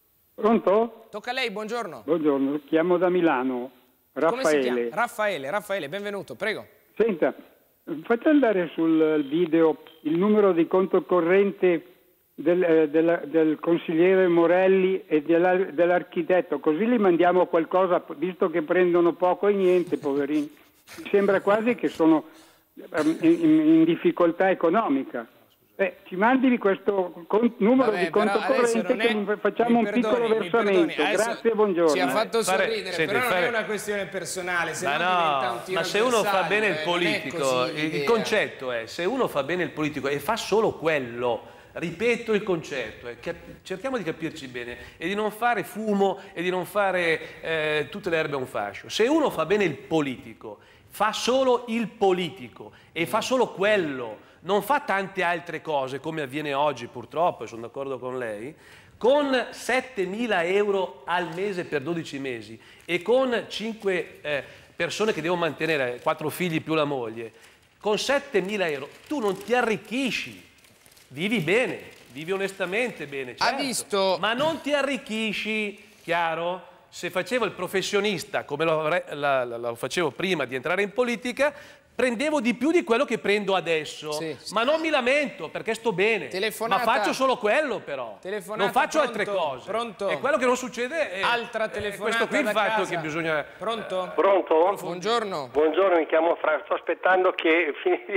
Pronto?
Tocca a lei, buongiorno.
Buongiorno, chiamo da Milano,
Come si chiama?
Raffaele.
Raffaele, Raffaele, benvenuto, prego.
Senta, fate andare sul video il numero di conto corrente del, eh, del, del consigliere Morelli e dell'architetto, così li mandiamo qualcosa, visto che prendono poco e niente, poverini. Mi sembra quasi che sono in, in difficoltà economica. Eh, ci mandi questo con, numero
Vabbè,
di conto corrente
è,
che facciamo un
perdoni,
piccolo versamento. Grazie, buongiorno.
Ci ha fatto
Fare,
sorridere,
senti,
però non
fare...
è una questione personale, se
ma
no,
no,
diventa un tiro
ma se uno fa bene il
eh,
politico,
così,
il concetto è, se uno fa bene il politico e fa solo quello, ripeto il concetto, è, cerchiamo di capirci bene e di non fare fumo e di non fare eh, tutte le erbe a un fascio. Se uno fa bene il politico, fa solo il politico e fa solo quello, non fa tante altre cose come avviene oggi purtroppo, e sono d'accordo con lei, con settemila euro al mese per dodici mesi e con cinque eh, persone che devo mantenere, quattro figli più la moglie, con settemila euro tu non ti arricchisci, vivi bene, vivi onestamente bene, certo,
ha visto...
ma non ti arricchisci, chiaro? Se facevo il professionista come lo, la, la, lo facevo prima di entrare in politica, prendevo di più di quello che prendo adesso, sì. Ma non mi lamento perché sto bene,
Telefonata...
ma faccio solo quello però,
Telefonata,
non faccio
pronto,
altre cose.
Pronto?
E quello che non succede è,
Altra
è
telefonata
questo qui il
da
fatto
casa.
che bisogna...
Pronto?
Pronto?
Buongiorno.
Buongiorno, mi chiamo Franco, sto aspettando che...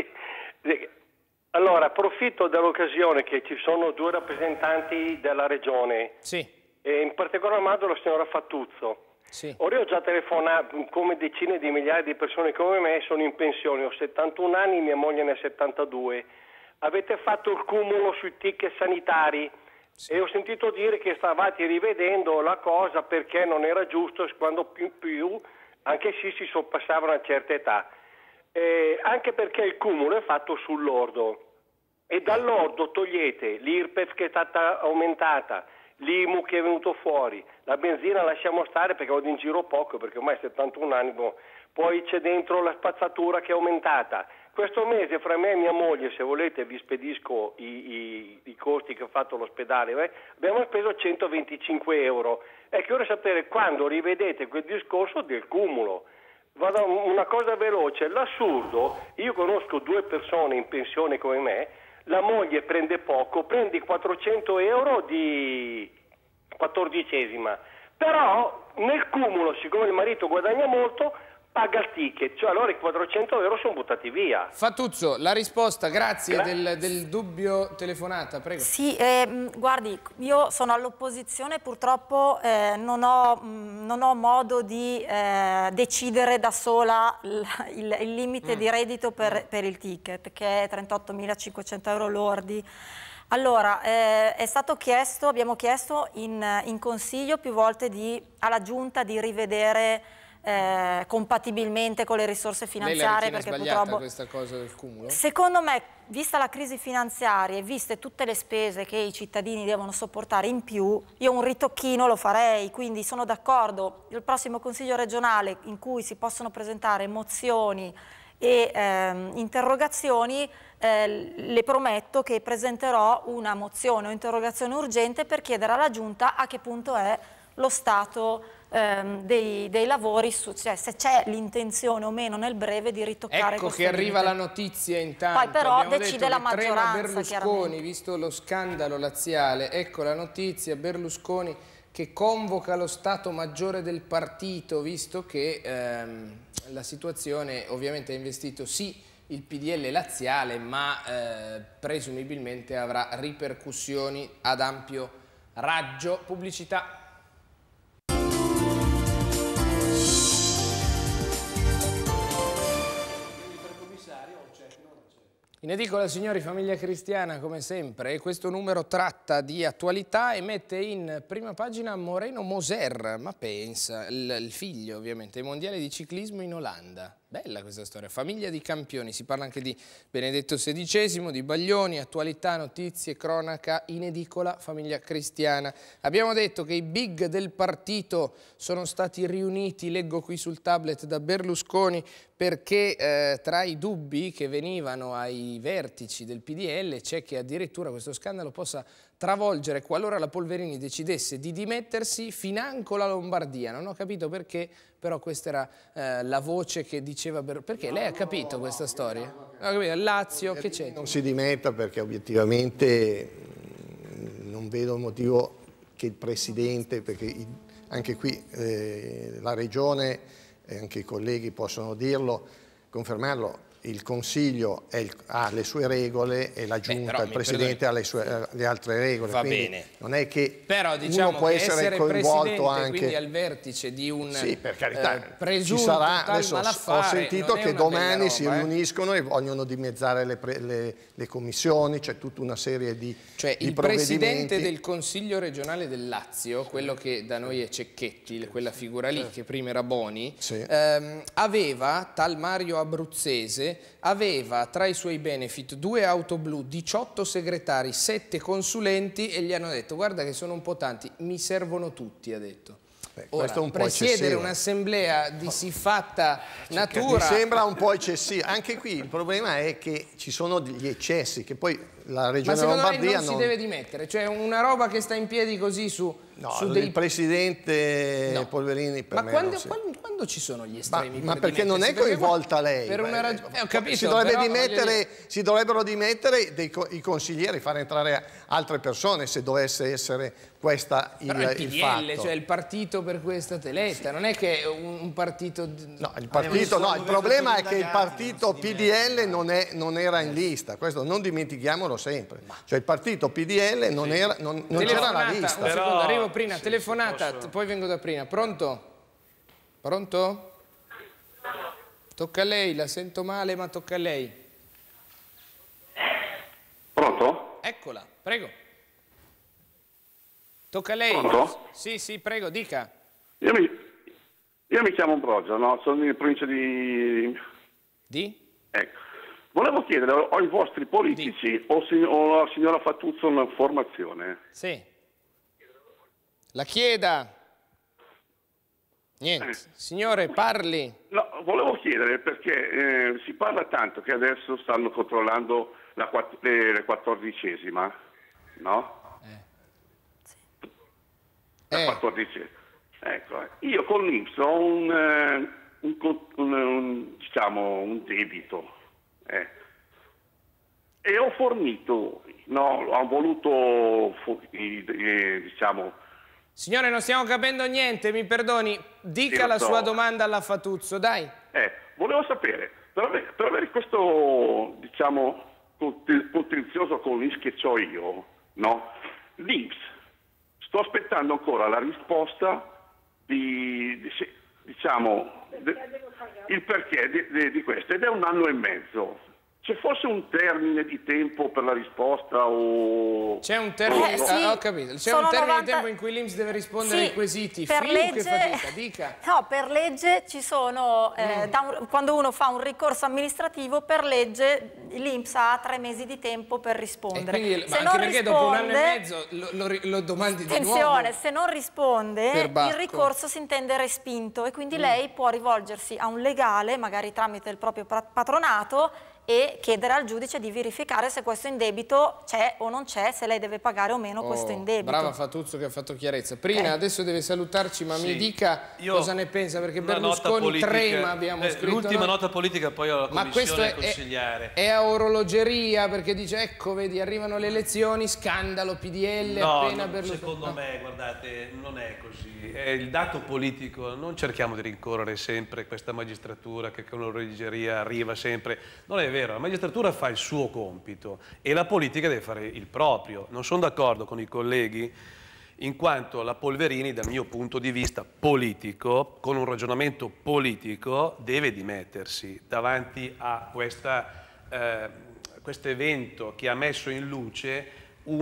Allora, approfitto dell'occasione che ci sono due rappresentanti della regione,
sì.
E in particolar modo la signora Fattuzzo.
Sì.
Ora io ho già telefonato, come decine di migliaia di persone come me, sono in pensione, ho settantuno anni, mia moglie ne ha settantadue. Avete fatto il cumulo sui ticket sanitari, sì. E ho sentito dire che stavate rivedendo la cosa perché non era giusto quando più più, anche se si sorpassava una certa età. Eh, anche perché il cumulo è fatto sul lordo e dal lordo togliete l'I R P E F che è stata aumentata, l'I M U che è venuto fuori, la benzina lasciamo stare perché vado in giro poco, perché ormai settantuno anni, boh. Poi c'è dentro la spazzatura che è aumentata. Questo mese fra me e mia moglie, se volete vi spedisco i, i, i costi che ha fatto l'ospedale, eh? Abbiamo speso centoventicinque euro. Ecco, ora sapere quando rivedete quel discorso del cumulo. Vado una cosa veloce, l'assurdo, io conosco due persone in pensione come me, la moglie prende poco, prende quattrocento euro di quattordicesima, però nel cumulo, siccome il marito guadagna molto, paga il ticket, cioè allora i quattrocento euro sono buttati via.
Fattuzzo, la risposta, grazie,
Gra
del, del dubbio telefonata, prego.
Sì, eh, guardi, io sono all'opposizione, purtroppo eh, non, ho, mh, non ho modo di eh, decidere da sola il, il, il limite mm. di reddito per, mm. per il ticket, che è trentottomilacinquecento euro lordi. Allora, eh, è stato chiesto, abbiamo chiesto in, in consiglio più volte di, alla Giunta di rivedere Eh, compatibilmente con le risorse finanziarie,
Lei la
perché
sbagliata
purtroppo
questa cosa del cumulo?
secondo me vista la crisi finanziaria e viste tutte le spese che i cittadini devono sopportare in più, io un ritocchino lo farei, quindi sono d'accordo. Il prossimo Consiglio regionale in cui si possono presentare mozioni e ehm, interrogazioni, eh, le prometto che presenterò una mozione o interrogazione urgente per chiedere alla Giunta a che punto è lo stato ehm, dei, dei lavori, su, cioè se c'è l'intenzione o meno nel breve di ritoccare
ecco
questo
che arriva
limite.
la notizia intanto.
Poi però
abbiamo
decide
detto
la
che trema
maggioranza,
Berlusconi, visto lo scandalo laziale, ecco la notizia, Berlusconi che convoca lo Stato Maggiore del partito, visto che ehm, la situazione ovviamente ha investito sì il P D L laziale, ma eh, presumibilmente avrà ripercussioni ad ampio raggio. Pubblicità. In edicola, signori, Famiglia Cristiana come sempre, e questo numero tratta di attualità e mette in prima pagina Moreno Moser, ma pensa, il, il figlio ovviamente, ai mondiali di ciclismo in Olanda. Bella questa storia, famiglia di campioni, si parla anche di Benedetto sedicesimo, di Baglioni, attualità, notizie, cronaca, in edicola Famiglia Cristiana. Abbiamo detto che i big del partito sono stati riuniti, leggo qui sul tablet, da Berlusconi, perché eh, tra i dubbi che venivano ai vertici del P D L c'è che addirittura questo scandalo possa travolgere, qualora la Polverini decidesse di dimettersi, financo la Lombardia. Non ho capito perché, però questa era eh, la voce che diceva Berlusconi. Perché? Lei ha capito questa storia? No, capito? Lazio, che c'è?
Non si dimetta perché obiettivamente non vedo il motivo che il Presidente, perché anche qui eh, la Regione e anche i colleghi possono dirlo, confermarlo, il Consiglio è il, ha le sue regole e la Giunta, Beh, però, il Presidente ha le, sue, le altre regole.
Va
quindi
bene.
Non è che
però, diciamo,
uno può
che
essere,
essere
coinvolto anche...
quindi al vertice di un
sì, per carità,
eh, presunto
ci sarà,
tal
adesso
malaffare,
ho sentito che domani
roba,
si
eh?
riuniscono e vogliono dimezzare le, pre, le, le commissioni, c'è tutta una serie di
Cioè
di
il Presidente del Consiglio regionale del Lazio, quello che da noi è Cecchetti, quella figura lì, che prima era Boni,
sì.
ehm, aveva, tal Mario Abruzzese, aveva tra i suoi benefit due auto blu, diciotto segretari, sette consulenti, e gli hanno detto guarda che sono un po' tanti, mi servono tutti, ha detto.
Beh,
Ora,
questo è un po'
presiedere
eccessivo.
un'assemblea di siffatta natura...
Mi sembra un po' eccessivo. Anche qui il problema è che ci sono degli eccessi, che poi la Regione
Ma secondo
Lombardia
lei non,
non
si deve dimettere? Cioè una roba che sta in piedi così su,
No,
su
il
dei...
Presidente
No.
Polverini per
Ma
me
quando,
non si...
quando, quando ci sono gli
Ma,
estremi?
ma
per
perché non è
dimettersi?
coinvolta
Perché
lei?
Per una ragione... Eh, ho capito,
si, dovrebbe
però,
dimettere,
dire...
si dovrebbero dimettere dei, i consiglieri, fare entrare altre persone se dovesse essere questa il,
Però il P D L,
il fatto.
cioè il partito per questa teletta, non è che è un, un partito...
No, il partito no, il problema è che il partito P D L non, è, non era in lista, questo non dimentichiamolo sempre. Cioè il partito P D L non, era, non, non c'era la lista.
Un secondo, arrivo prima,
sì,
telefonata,
posso...
poi vengo da prima. Pronto? Pronto? Tocca a lei, la sento male ma tocca a lei.
Pronto?
Eccola, prego. Tocca a lei.
Pronto?
Sì, sì, prego, dica.
Io mi, io mi chiamo Ambrogio, no? Sono in provincia di...
Di?
Ecco. Volevo chiedere ai vostri politici o, si, o alla signora Fatuzzo un'informazione.
Sì. La chieda. Niente.
Eh.
Signore, parli.
No, volevo chiedere perché eh, si parla tanto che adesso stanno controllando la, quatt- le quattordicesima, no?
Eh.
La
Eh.
quattordicesima. Ecco, eh. Io con l'I N P S ho un, eh, un, con- un, un, diciamo, un debito. Eh. E ho fornito, no, ho voluto, fu- eh, diciamo...
Signore, non stiamo capendo niente, mi perdoni. Dica
Sì,
la
lo so.
sua domanda alla Fatuzzo, dai.
Eh, volevo sapere, per avere, per avere questo, diciamo, conte- contenzioso con l'I N P S che ho io, no? L'I N P S, sto aspettando ancora la risposta di, di se- diciamo, de- il perché di, di- di questo, ed è un anno e mezzo. c'è forse un termine di tempo per la risposta o...
C'è un termine,
Eh, sì,
ah, ho capito, c'è un termine novanta... di tempo in cui l'I N P S deve rispondere
sì,
ai quesiti.
Per
Fiu,
legge...
che fatica, dica.
No, per legge ci sono, eh,
Mm.
da un... quando uno fa un ricorso amministrativo, per legge l'I N P S ha tre mesi di tempo per rispondere.
E quindi,
se
ma anche
non
perché
risponde,
dopo un anno e mezzo lo, lo, lo domandi di nuovo.
attenzione, se non risponde
Per
il
bacco.
ricorso si intende respinto e quindi
Mm.
lei può rivolgersi a un legale, magari tramite il proprio pra- patronato, e chiedere al giudice di verificare se questo indebito c'è o non c'è, se lei deve pagare o meno
Oh,
questo indebito.
Brava Fatuzzo che ha fatto chiarezza. Prima,
Eh.
adesso deve salutarci, ma
Sì.
mi dica
Io
cosa ne pensa, perché
una nota
Berlusconi
politica-
trema, abbiamo
eh,
scritto.
L'ultima
noi.
nota politica poi alla
Ma questo
commissione
è, è,
consigliare.
è a orologeria, perché dice, ecco, vedi, arrivano le elezioni, scandalo, P D L,
No,
appena
no,
Berlusconi.
secondo
no.
me, guardate, non è così. È il dato politico, non cerchiamo di rincorrere sempre questa magistratura che con l'orologeria arriva sempre. Non è vero, la magistratura fa il suo compito e la politica deve fare il proprio. Non sono d'accordo con i colleghi, in quanto la Polverini, dal mio punto di vista politico, con un ragionamento politico, deve dimettersi davanti a questa, eh, questo evento che ha messo in luce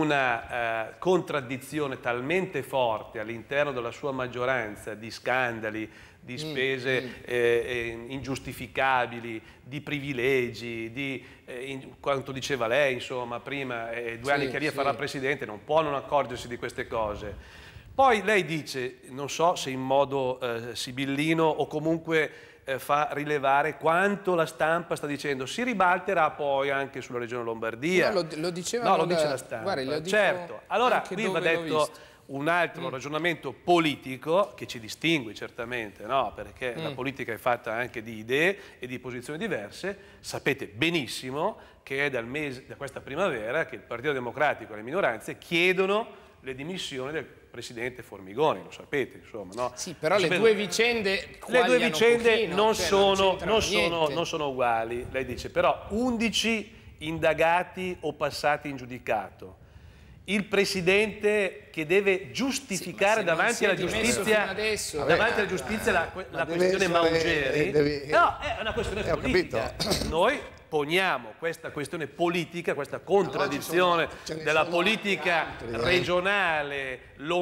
una eh, contraddizione talmente forte all'interno della sua maggioranza di scandali, di spese mm, mm. Eh, eh, ingiustificabili, di privilegi, di eh, in, quanto diceva lei, insomma, prima, eh, due
Sì,
anni che lì
sì.
farà Presidente, non può non accorgersi di queste cose. Poi lei dice, non so se in modo eh, sibillino o comunque eh, fa rilevare quanto la stampa sta dicendo, si ribalterà poi anche sulla Regione Lombardia.
No, lo, lo diceva
No, lo
da-
dice la stampa.
guardi, lo dico
certo. Allora,
anche
qui
dove
va
l'ho
detto
visto.
un altro
Mm.
ragionamento politico che ci distingue certamente, no? Perché
Mm.
la politica è fatta anche di idee e di posizioni diverse. Sapete benissimo che è dal mese, da questa primavera che il Partito Democratico e le minoranze chiedono le dimissioni del Presidente Formigoni, lo sapete, insomma, no?
Sì, però le
Sapete-
due vicende
le due
quagliano
vicende
pochino,
non,
cioè,
sono,
c'entrano
non, sono,
niente.
non sono uguali, lei dice, però undici indagati o passati in giudicato. Il Presidente che deve giustificare
Sì, ma se non
davanti alla
siete messo
giustizia,
fino adesso-
davanti
Vabbè,
alla giustizia la, la
deve
questione
essere-
Maugeri,
eh, devi-
no, è una questione
Eh, ho
politica. Noi poniamo questa questione politica, questa contraddizione
ce ne
della
sono
politica
altri, eh.
regionale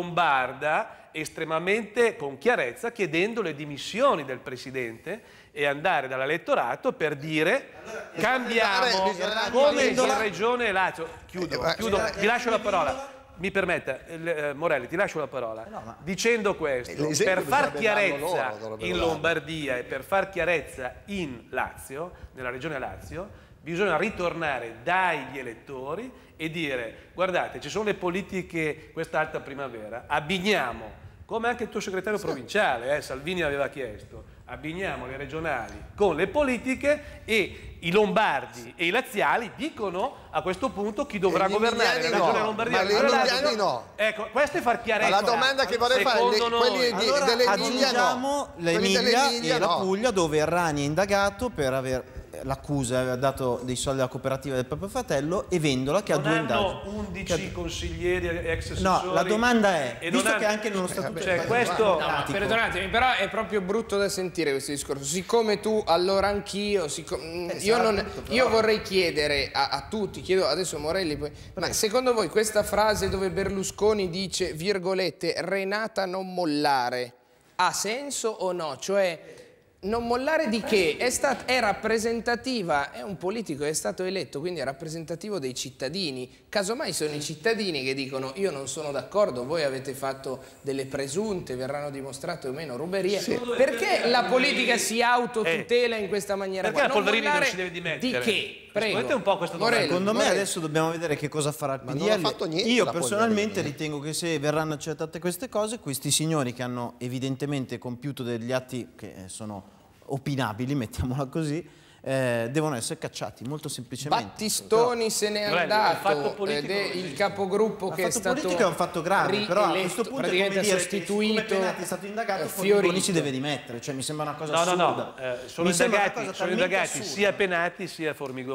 lombarda estremamente con chiarezza, chiedendo le dimissioni del Presidente e andare dall'elettorato per dire cambiamo
bisogna-
come in
bisogna-
Regione Lazio. Chiudo,
Eh, ma-
chiudo,
eh,
ti lascio la parola. Mi permetta, eh, Morelli, ti lascio la parola. Dicendo questo,
l'esempio
per far
bisognerebbe darlo
chiarezza
loro, dovrebbero
in
darlo.
Lombardia e per far chiarezza in Lazio, nella regione Lazio, bisogna ritornare dagli elettori e dire, guardate, ci sono le politiche quest'alta primavera, abbiniamo, come anche il tuo segretario provinciale, eh, Salvini aveva chiesto, abbiniamo le regionali con le politiche e i lombardi e i laziali dicono a questo punto chi dovrà
E gli
governare la
emiliani
regione
no,
Lombardia.
ma gli
e la Lazio.
emiliani no.
Ecco, questo è far chiarezza.
Ma la domanda che vorrei fare,
Secondo
le- quelli
noi-
di-
Allora
dell'Emilia
aggiungiamo
no. Quelli
l'Emilia
dell'Emilia
e la
no.
Puglia, dove Errani è indagato per aver l'accusa, aveva dato dei soldi alla cooperativa del proprio fratello e Vendola che ha
non
due
hanno
indagini.
undici consiglieri ex assessori.
No, la domanda è,
e
visto
non
che
hanno-
anche nello statuto
cioè,
del
questo
No, ma
Democratico-
perdonatemi, però è proprio brutto da sentire questo discorso. Siccome tu, allora anch'io, siccome- mm, io, non-
Esatto, però-
io vorrei chiedere a, a tutti, chiedo adesso a Morelli, poi, ma secondo voi questa frase dove Berlusconi dice, virgolette, Renata non mollare, ha senso o no? Cioè, non mollare di che? È, stat- è rappresentativa, è un politico, è stato eletto, quindi è rappresentativo dei cittadini. Casomai sono i cittadini che dicono io non sono d'accordo, voi avete fatto delle presunte, verranno dimostrate o meno ruberie. Perché la politica si autotutela in questa maniera?
Perché
qua?
la Polverini non
mollare
si deve dimettere?
Di che? Prego.
Rispondete un po' a questa domanda.
Morelli,
Secondo me
Morelli.
adesso dobbiamo vedere che cosa farà il
Ma
P D
non ha
L.
fatto niente
Io
la
personalmente
Polverini.
ritengo che se verranno accettate queste cose, questi signori che hanno evidentemente compiuto degli atti che sono opinabili, mettiamola così, eh, devono essere cacciati, molto semplicemente.
Battistoni se n'è
Morelli, il fatto
andato ed
politico
è
non
il
esiste.
capogruppo
Il
che è
fatto
stato
politico è un fatto grave, però a
rieletto,
questo punto è come
praticamente
dire
sostituito,
che siccome Penati è stato indagato,
eh,
Formigoni
Fiorito.
si deve dimettere, cioè mi sembra una cosa
No, no,
assurda.
no, eh, sono
Mi sembra una
indagati,
cosa
sono
talmente
indagati
assurda.
sia Penati sia Formigoni.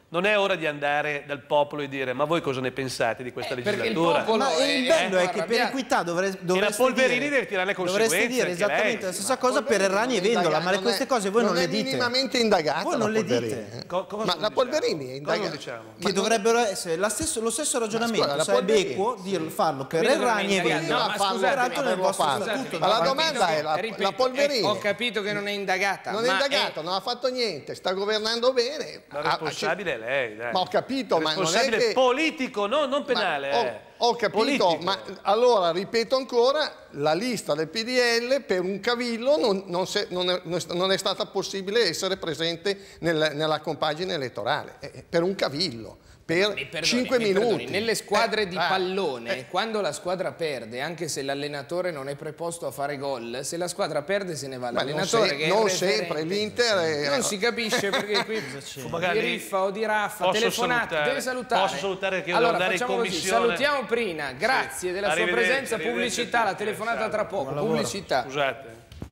Non è ora di andare dal popolo e dire ma voi cosa ne pensate di questa
eh,
legislatura?
Il ma è, il bello eh, è che per equità dovre, dovreste
e la Polverini
dire,
deve tirare le conseguenze.
Dovreste dire esattamente la stessa cosa per Errani e Vendola, ma queste cose voi non, non le dite.
Non è minimamente indagata.
Voi non le dite.
Co ma la Polverini è indagata.
Diciamo?
Che dovrebbero essere la stesso, lo stesso ragionamento, scusa, sarebbe equo dirlo, farlo per Errani e Vendola.
Peraltro nel vostro statuto.
Ma la domanda è la Polverini.
Ho capito che non è indagata.
Non è indagata, non ha fatto niente, sta governando bene.
La responsabile è lei, dai.
Ma ho capito, ma non è che...
politico, no, non penale.
Ma,
eh.
ho, ho capito, politico. Ma allora ripeto ancora, la lista del P D L per un cavillo non, non, se, non, è, non è stata possibile essere presente nel, nella compagine elettorale, eh, per un cavillo. Per
perdoni,
cinque minuti.
Perdoni. Nelle squadre
eh,
di
eh,
pallone,
eh.
quando la squadra perde, anche se l'allenatore non è preposto a fare gol, se la squadra perde se ne va l'allenatore.
Non, se,
che
non
è
sempre, l'Inter è...
Non si capisce perché qui di riffa o di raffa, telefonate,
salutare,
deve salutare.
Posso salutare che io
allora,
devo andare in commissione.
Così, salutiamo Prina, grazie sì. della sua presenza, pubblicità, la telefonata tra poco, pubblicità.
Scusate.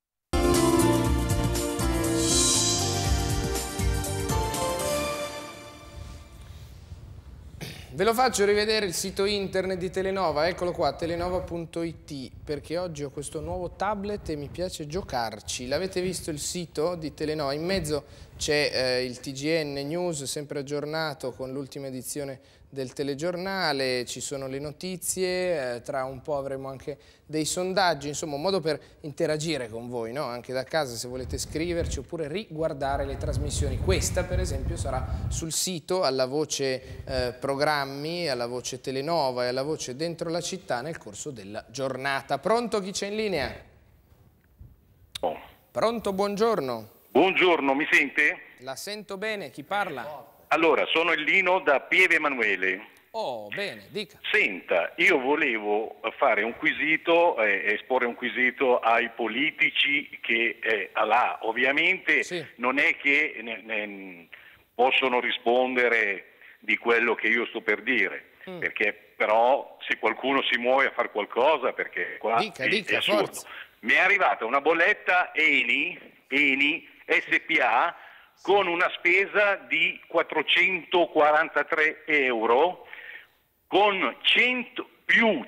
Ve lo faccio rivedere il sito internet di Telenova, eccolo qua, telenova punto it, perché oggi ho questo nuovo tablet e mi piace giocarci. L'avete visto il sito di Telenova? In mezzo c'è eh, il T G N News, sempre aggiornato con l'ultima edizione del telegiornale, ci sono le notizie, eh, tra un po' avremo anche dei sondaggi, insomma un modo per interagire con voi, no? Anche da casa se volete scriverci oppure riguardare le trasmissioni. Questa per esempio sarà sul sito alla voce eh, programmi, alla voce Telenova e alla voce Dentro la città nel corso della giornata. Pronto, chi c'è in linea?
Oh.
Pronto, buongiorno.
Buongiorno, mi sente?
La sento bene, chi parla?
Allora, sono il Lino da Pieve Emanuele.
Oh, bene, dica.
Senta, io volevo fare un quesito, eh, esporre un quesito ai politici che eh, là, ovviamente sì. non è che ne, ne possono rispondere di quello che io sto per dire, mm. perché però se qualcuno si muove a fare qualcosa, perché qua
dica,
è,
dica,
è assurdo.
Forza.
Mi è arrivata una bolletta Eni, Eni S P A con una spesa di quattrocentoquarantatré euro con cento, più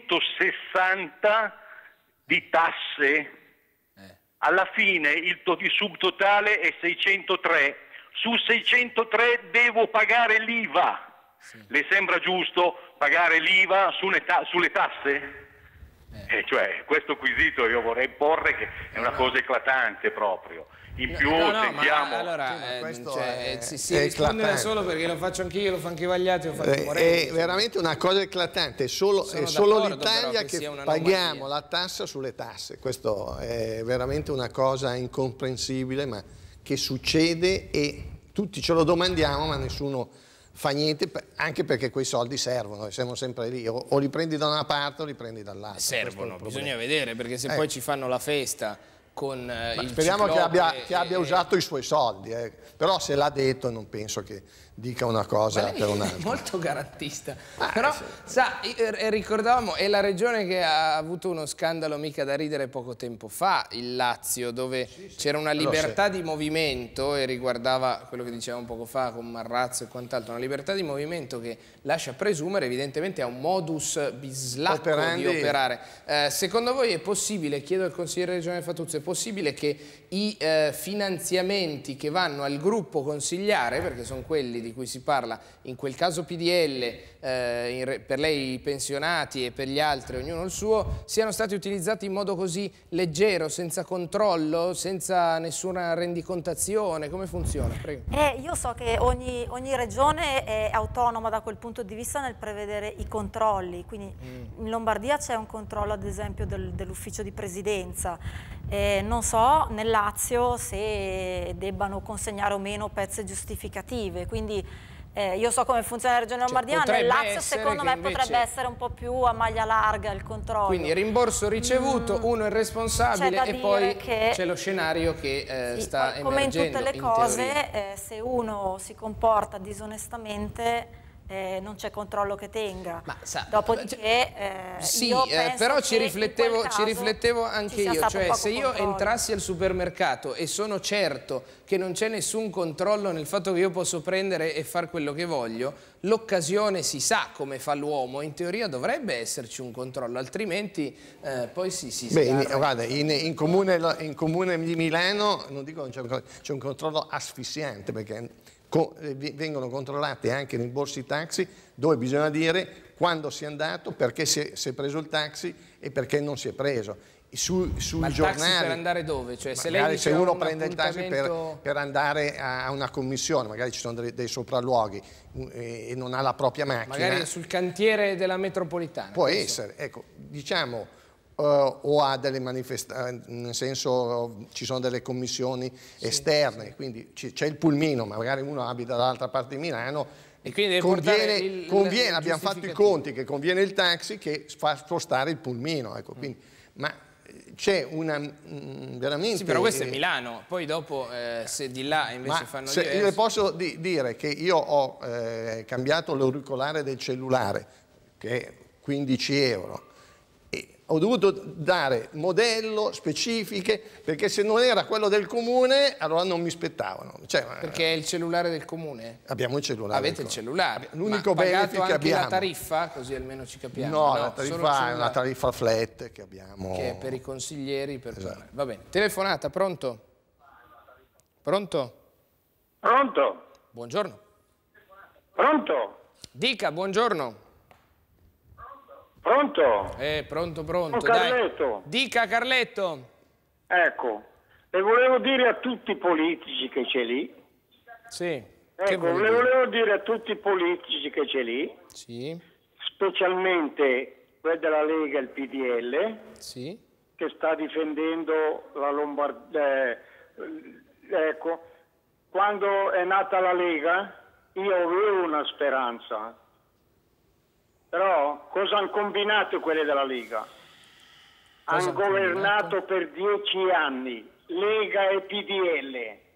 centosessanta di tasse. Eh. Alla fine il, il subtotale è seicentotré. Su seicentotré devo pagare l'I V A. Sì. Le sembra giusto pagare l'I V A sulle, ta sulle tasse? Eh. Eh, cioè, questo quesito io vorrei porre che è una cosa eclatante proprio. In più
no, no,
sentiamo...
Ma allora, eh, cioè,
è,
si, si risponde da solo perché lo faccio anch'io, lo fa anche Vagliati, lo fa anche
Morelli. È veramente una cosa eclatante, è solo, solo l'Italia che, che paghiamo la tassa sulle tasse. Questo è veramente una cosa incomprensibile, ma che succede e tutti ce lo domandiamo, ma nessuno fa niente, anche perché quei soldi servono e siamo sempre lì, o, o li prendi da una parte o li prendi dall'altra.
Servono, bisogna vedere, perché se eh. poi ci fanno la festa con eh, il
speriamo che abbia,
e,
che abbia usato i suoi soldi, eh. Però se l'ha detto non penso che dica una cosa per un'altra.
È molto garantista, ah, però sì. sa, ricordavamo, è la regione che ha avuto uno scandalo mica da ridere poco tempo fa, il Lazio, dove sì, sì. c'era una libertà di movimento e riguardava quello che dicevamo poco fa con Marrazzo e quant'altro, una libertà di movimento che lascia presumere evidentemente a un modus bislacco Operandi. di operare. Eh, secondo voi è possibile, chiedo al consigliere regionale Fatuzzo, è possibile che i eh, finanziamenti che vanno al gruppo consigliare, perché sono quelli di cui si parla, in quel caso P D L, eh, in per lei i pensionati e per gli altri ognuno il suo, siano stati utilizzati in modo così leggero, senza controllo, senza nessuna rendicontazione? Come funziona? Prego.
Eh, io so che ogni, ogni regione è autonoma da quel punto di vista nel prevedere i controlli, quindi mm. in Lombardia c'è un controllo ad esempio del, dell'ufficio di presidenza. Eh, non so nel Lazio se debbano consegnare o meno pezze giustificative, quindi eh, io so come funziona la regione Lombardia, cioè, nel Lazio secondo me invece... potrebbe essere un po' più a maglia larga il controllo.
Quindi rimborso ricevuto, mm. uno è responsabile e poi c'è lo scenario che eh, sì, sta
come
emergendo.
Come in tutte le
in
cose, eh, se uno si comporta disonestamente eh, non c'è controllo che tenga.
Ma sa,
Dopodiché eh,
sì,
io
eh, però ci riflettevo, ci riflettevo
ci
anche
sia
io,
stato
cioè
poco
se io
controllo.
entrassi al supermercato e sono certo che non c'è nessun controllo nel fatto che io posso prendere e fare quello che voglio, l'occasione si sa come fa l'uomo, in teoria dovrebbe esserci un controllo, altrimenti eh, poi si, si
Beh, in,
sgarra.
guarda, in, in, comune, in comune di Milano, non dico che c'è un controllo asfissiante, perché co, vengono controllati anche nei borsi taxi, dove bisogna dire quando si è andato, perché si è, si è preso il taxi e perché non si è preso. Su, sui
Ma il
giornali,
taxi per andare dove? Cioè, se lei
se
dice
uno
un
prende il taxi per,
appuntamento...
per andare a una commissione, magari ci sono dei, dei sopralluoghi e, e non ha la propria macchina.
Magari sul cantiere della metropolitana.
Può essere, ecco, diciamo, uh, o ha delle manifestazioni, nel senso ci sono delle commissioni sì, esterne, sì. Quindi c'è il pulmino, ma magari uno abita dall'altra parte di Milano.
E quindi deve
conviene,
il,
conviene
il
abbiamo fatto i conti che conviene il taxi che fa spostare il pulmino, ecco, quindi, mm. ma c'è una mh, veramente...
Sì, però questo è Milano, poi dopo eh, se di là invece
ma
fanno
se
diverso...
Io le posso di dire che io ho eh, cambiato l'auricolare del cellulare, che è quindici euro, e ho dovuto dare modello, specifiche, perché se non era quello del comune allora non mi spettavano. Cioè,
perché è il cellulare del comune?
Abbiamo il cellulare.
Avete il cellulare?
L'unico
benefit
che
anche
abbiamo.
La tariffa? Così almeno ci capiamo.
No,
no
la tariffa è una tariffa flat che abbiamo.
Che è per i consiglieri. Per
esatto.
Va bene. Telefonata, pronto? Pronto?
Pronto?
Buongiorno.
Pronto?
Dica, buongiorno.
Pronto?
Eh, pronto, pronto.
Oh, Carletto.
Dai. Dica, Carletto.
Ecco, e volevo dire a tutti i politici che c'è lì.
Sì.
Ecco, le volevo dire a tutti i politici che c'è lì.
Sì.
Specialmente quelli della Lega e il P D L.
Sì.
Che sta difendendo la Lombardia. Eh, ecco, quando è nata la Lega io avevo una speranza. Però cosa hanno combinato quelli della Lega? Hanno governato per dieci anni, Lega e P D L.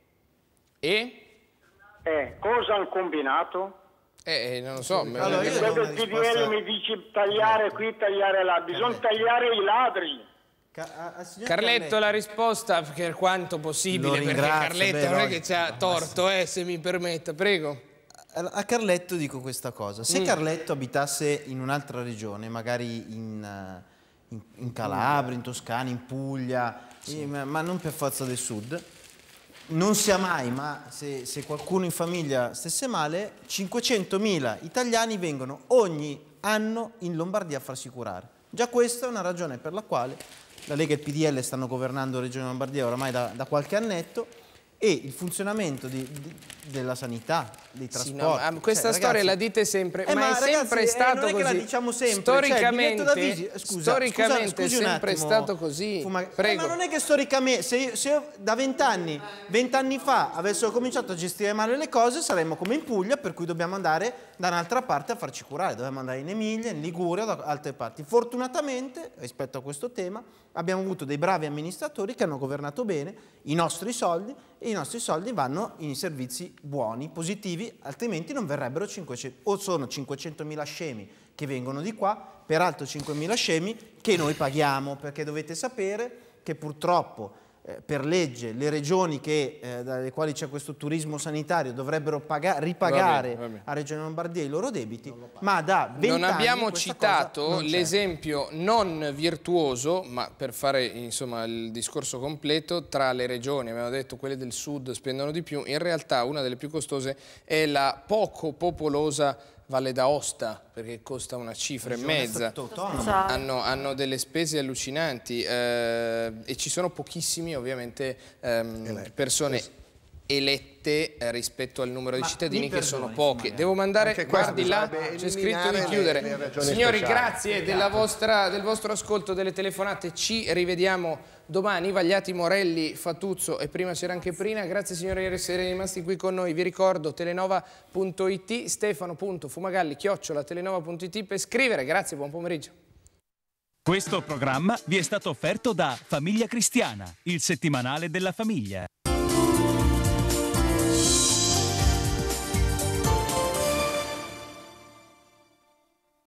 E?
Eh, cosa hanno combinato?
Eh, non lo so.
Allora, io quello del P D L risposta... mi dice tagliare qui, tagliare là. Bisogna tagliare i ladri.
Carletto, Carletto la risposta per quanto possibile, perché Carletto beh, non è che ci ha torto, eh, se mi permetta, prego.
A Carletto dico questa cosa, se mm. Carletto abitasse in un'altra regione, magari in, in, in Calabria, in Toscana, in Puglia, sì. in, ma non per forza del sud, non sia mai, ma se, se qualcuno in famiglia stesse male, cinquecentomila italiani vengono ogni anno in Lombardia a farsi curare. Già questa è una ragione per la quale la Lega e il P D L stanno governando la Regione Lombardia oramai da, da qualche annetto, e il funzionamento di, di, della sanità, dei trasporti.
Sì, no, questa
cioè,
storia
ragazzi,
la dite sempre,
eh,
ma,
ma
è
ragazzi,
sempre
eh,
stato
non è
così.
Che la diciamo sempre.
Storicamente,
cioè, Visi, scusa,
storicamente
scusa, scusi
è sempre
attimo,
stato così.
Fuma...
Prego.
Eh, ma non è che storicamente, se io, se io da vent'anni, vent'anni fa avessero cominciato a gestire male le cose, saremmo come in Puglia, per cui dobbiamo andare da un'altra parte a farci curare. Dobbiamo andare in Emilia, in Liguria, da altre parti. Fortunatamente, rispetto a questo tema, abbiamo avuto dei bravi amministratori che hanno governato bene i nostri soldi, e i nostri soldi vanno in servizi buoni, positivi, altrimenti non verrebbero cinquecento, o sono cinquecentomila scemi che vengono di qua, peraltro cinquemila scemi che noi paghiamo, perché dovete sapere che purtroppo eh, per legge le regioni che, eh, dalle quali c'è questo turismo sanitario dovrebbero pagare, ripagare va bene, va bene. a Regione Lombardia i loro debiti, ma da vent'anni
non abbiamo citato l'esempio non virtuoso, ma per fare insomma il discorso completo, tra le regioni, abbiamo detto quelle del sud spendono di più, in realtà una delle più costose è la poco popolosa Valle d'Aosta, perché costa una cifra e mezza, hanno, hanno delle spese allucinanti eh, e ci sono pochissimi ovviamente ehm, persone elette eh, rispetto al numero di Ma cittadini che sono poche. Devo mandare, guardi là, c'è scritto di chiudere. Le, le Signori, grazie della vostra, del vostro ascolto, delle telefonate, ci rivediamo domani. Vagliati, Morelli, Fatuzzo e prima c'era anche Prina. Grazie signori di essere rimasti qui con noi. Vi ricordo telenova punto it, stefano punto fumagalli chiocciola telenova punto it per scrivere. Grazie, buon pomeriggio.
Questo programma vi è stato offerto da Famiglia Cristiana, il settimanale della famiglia.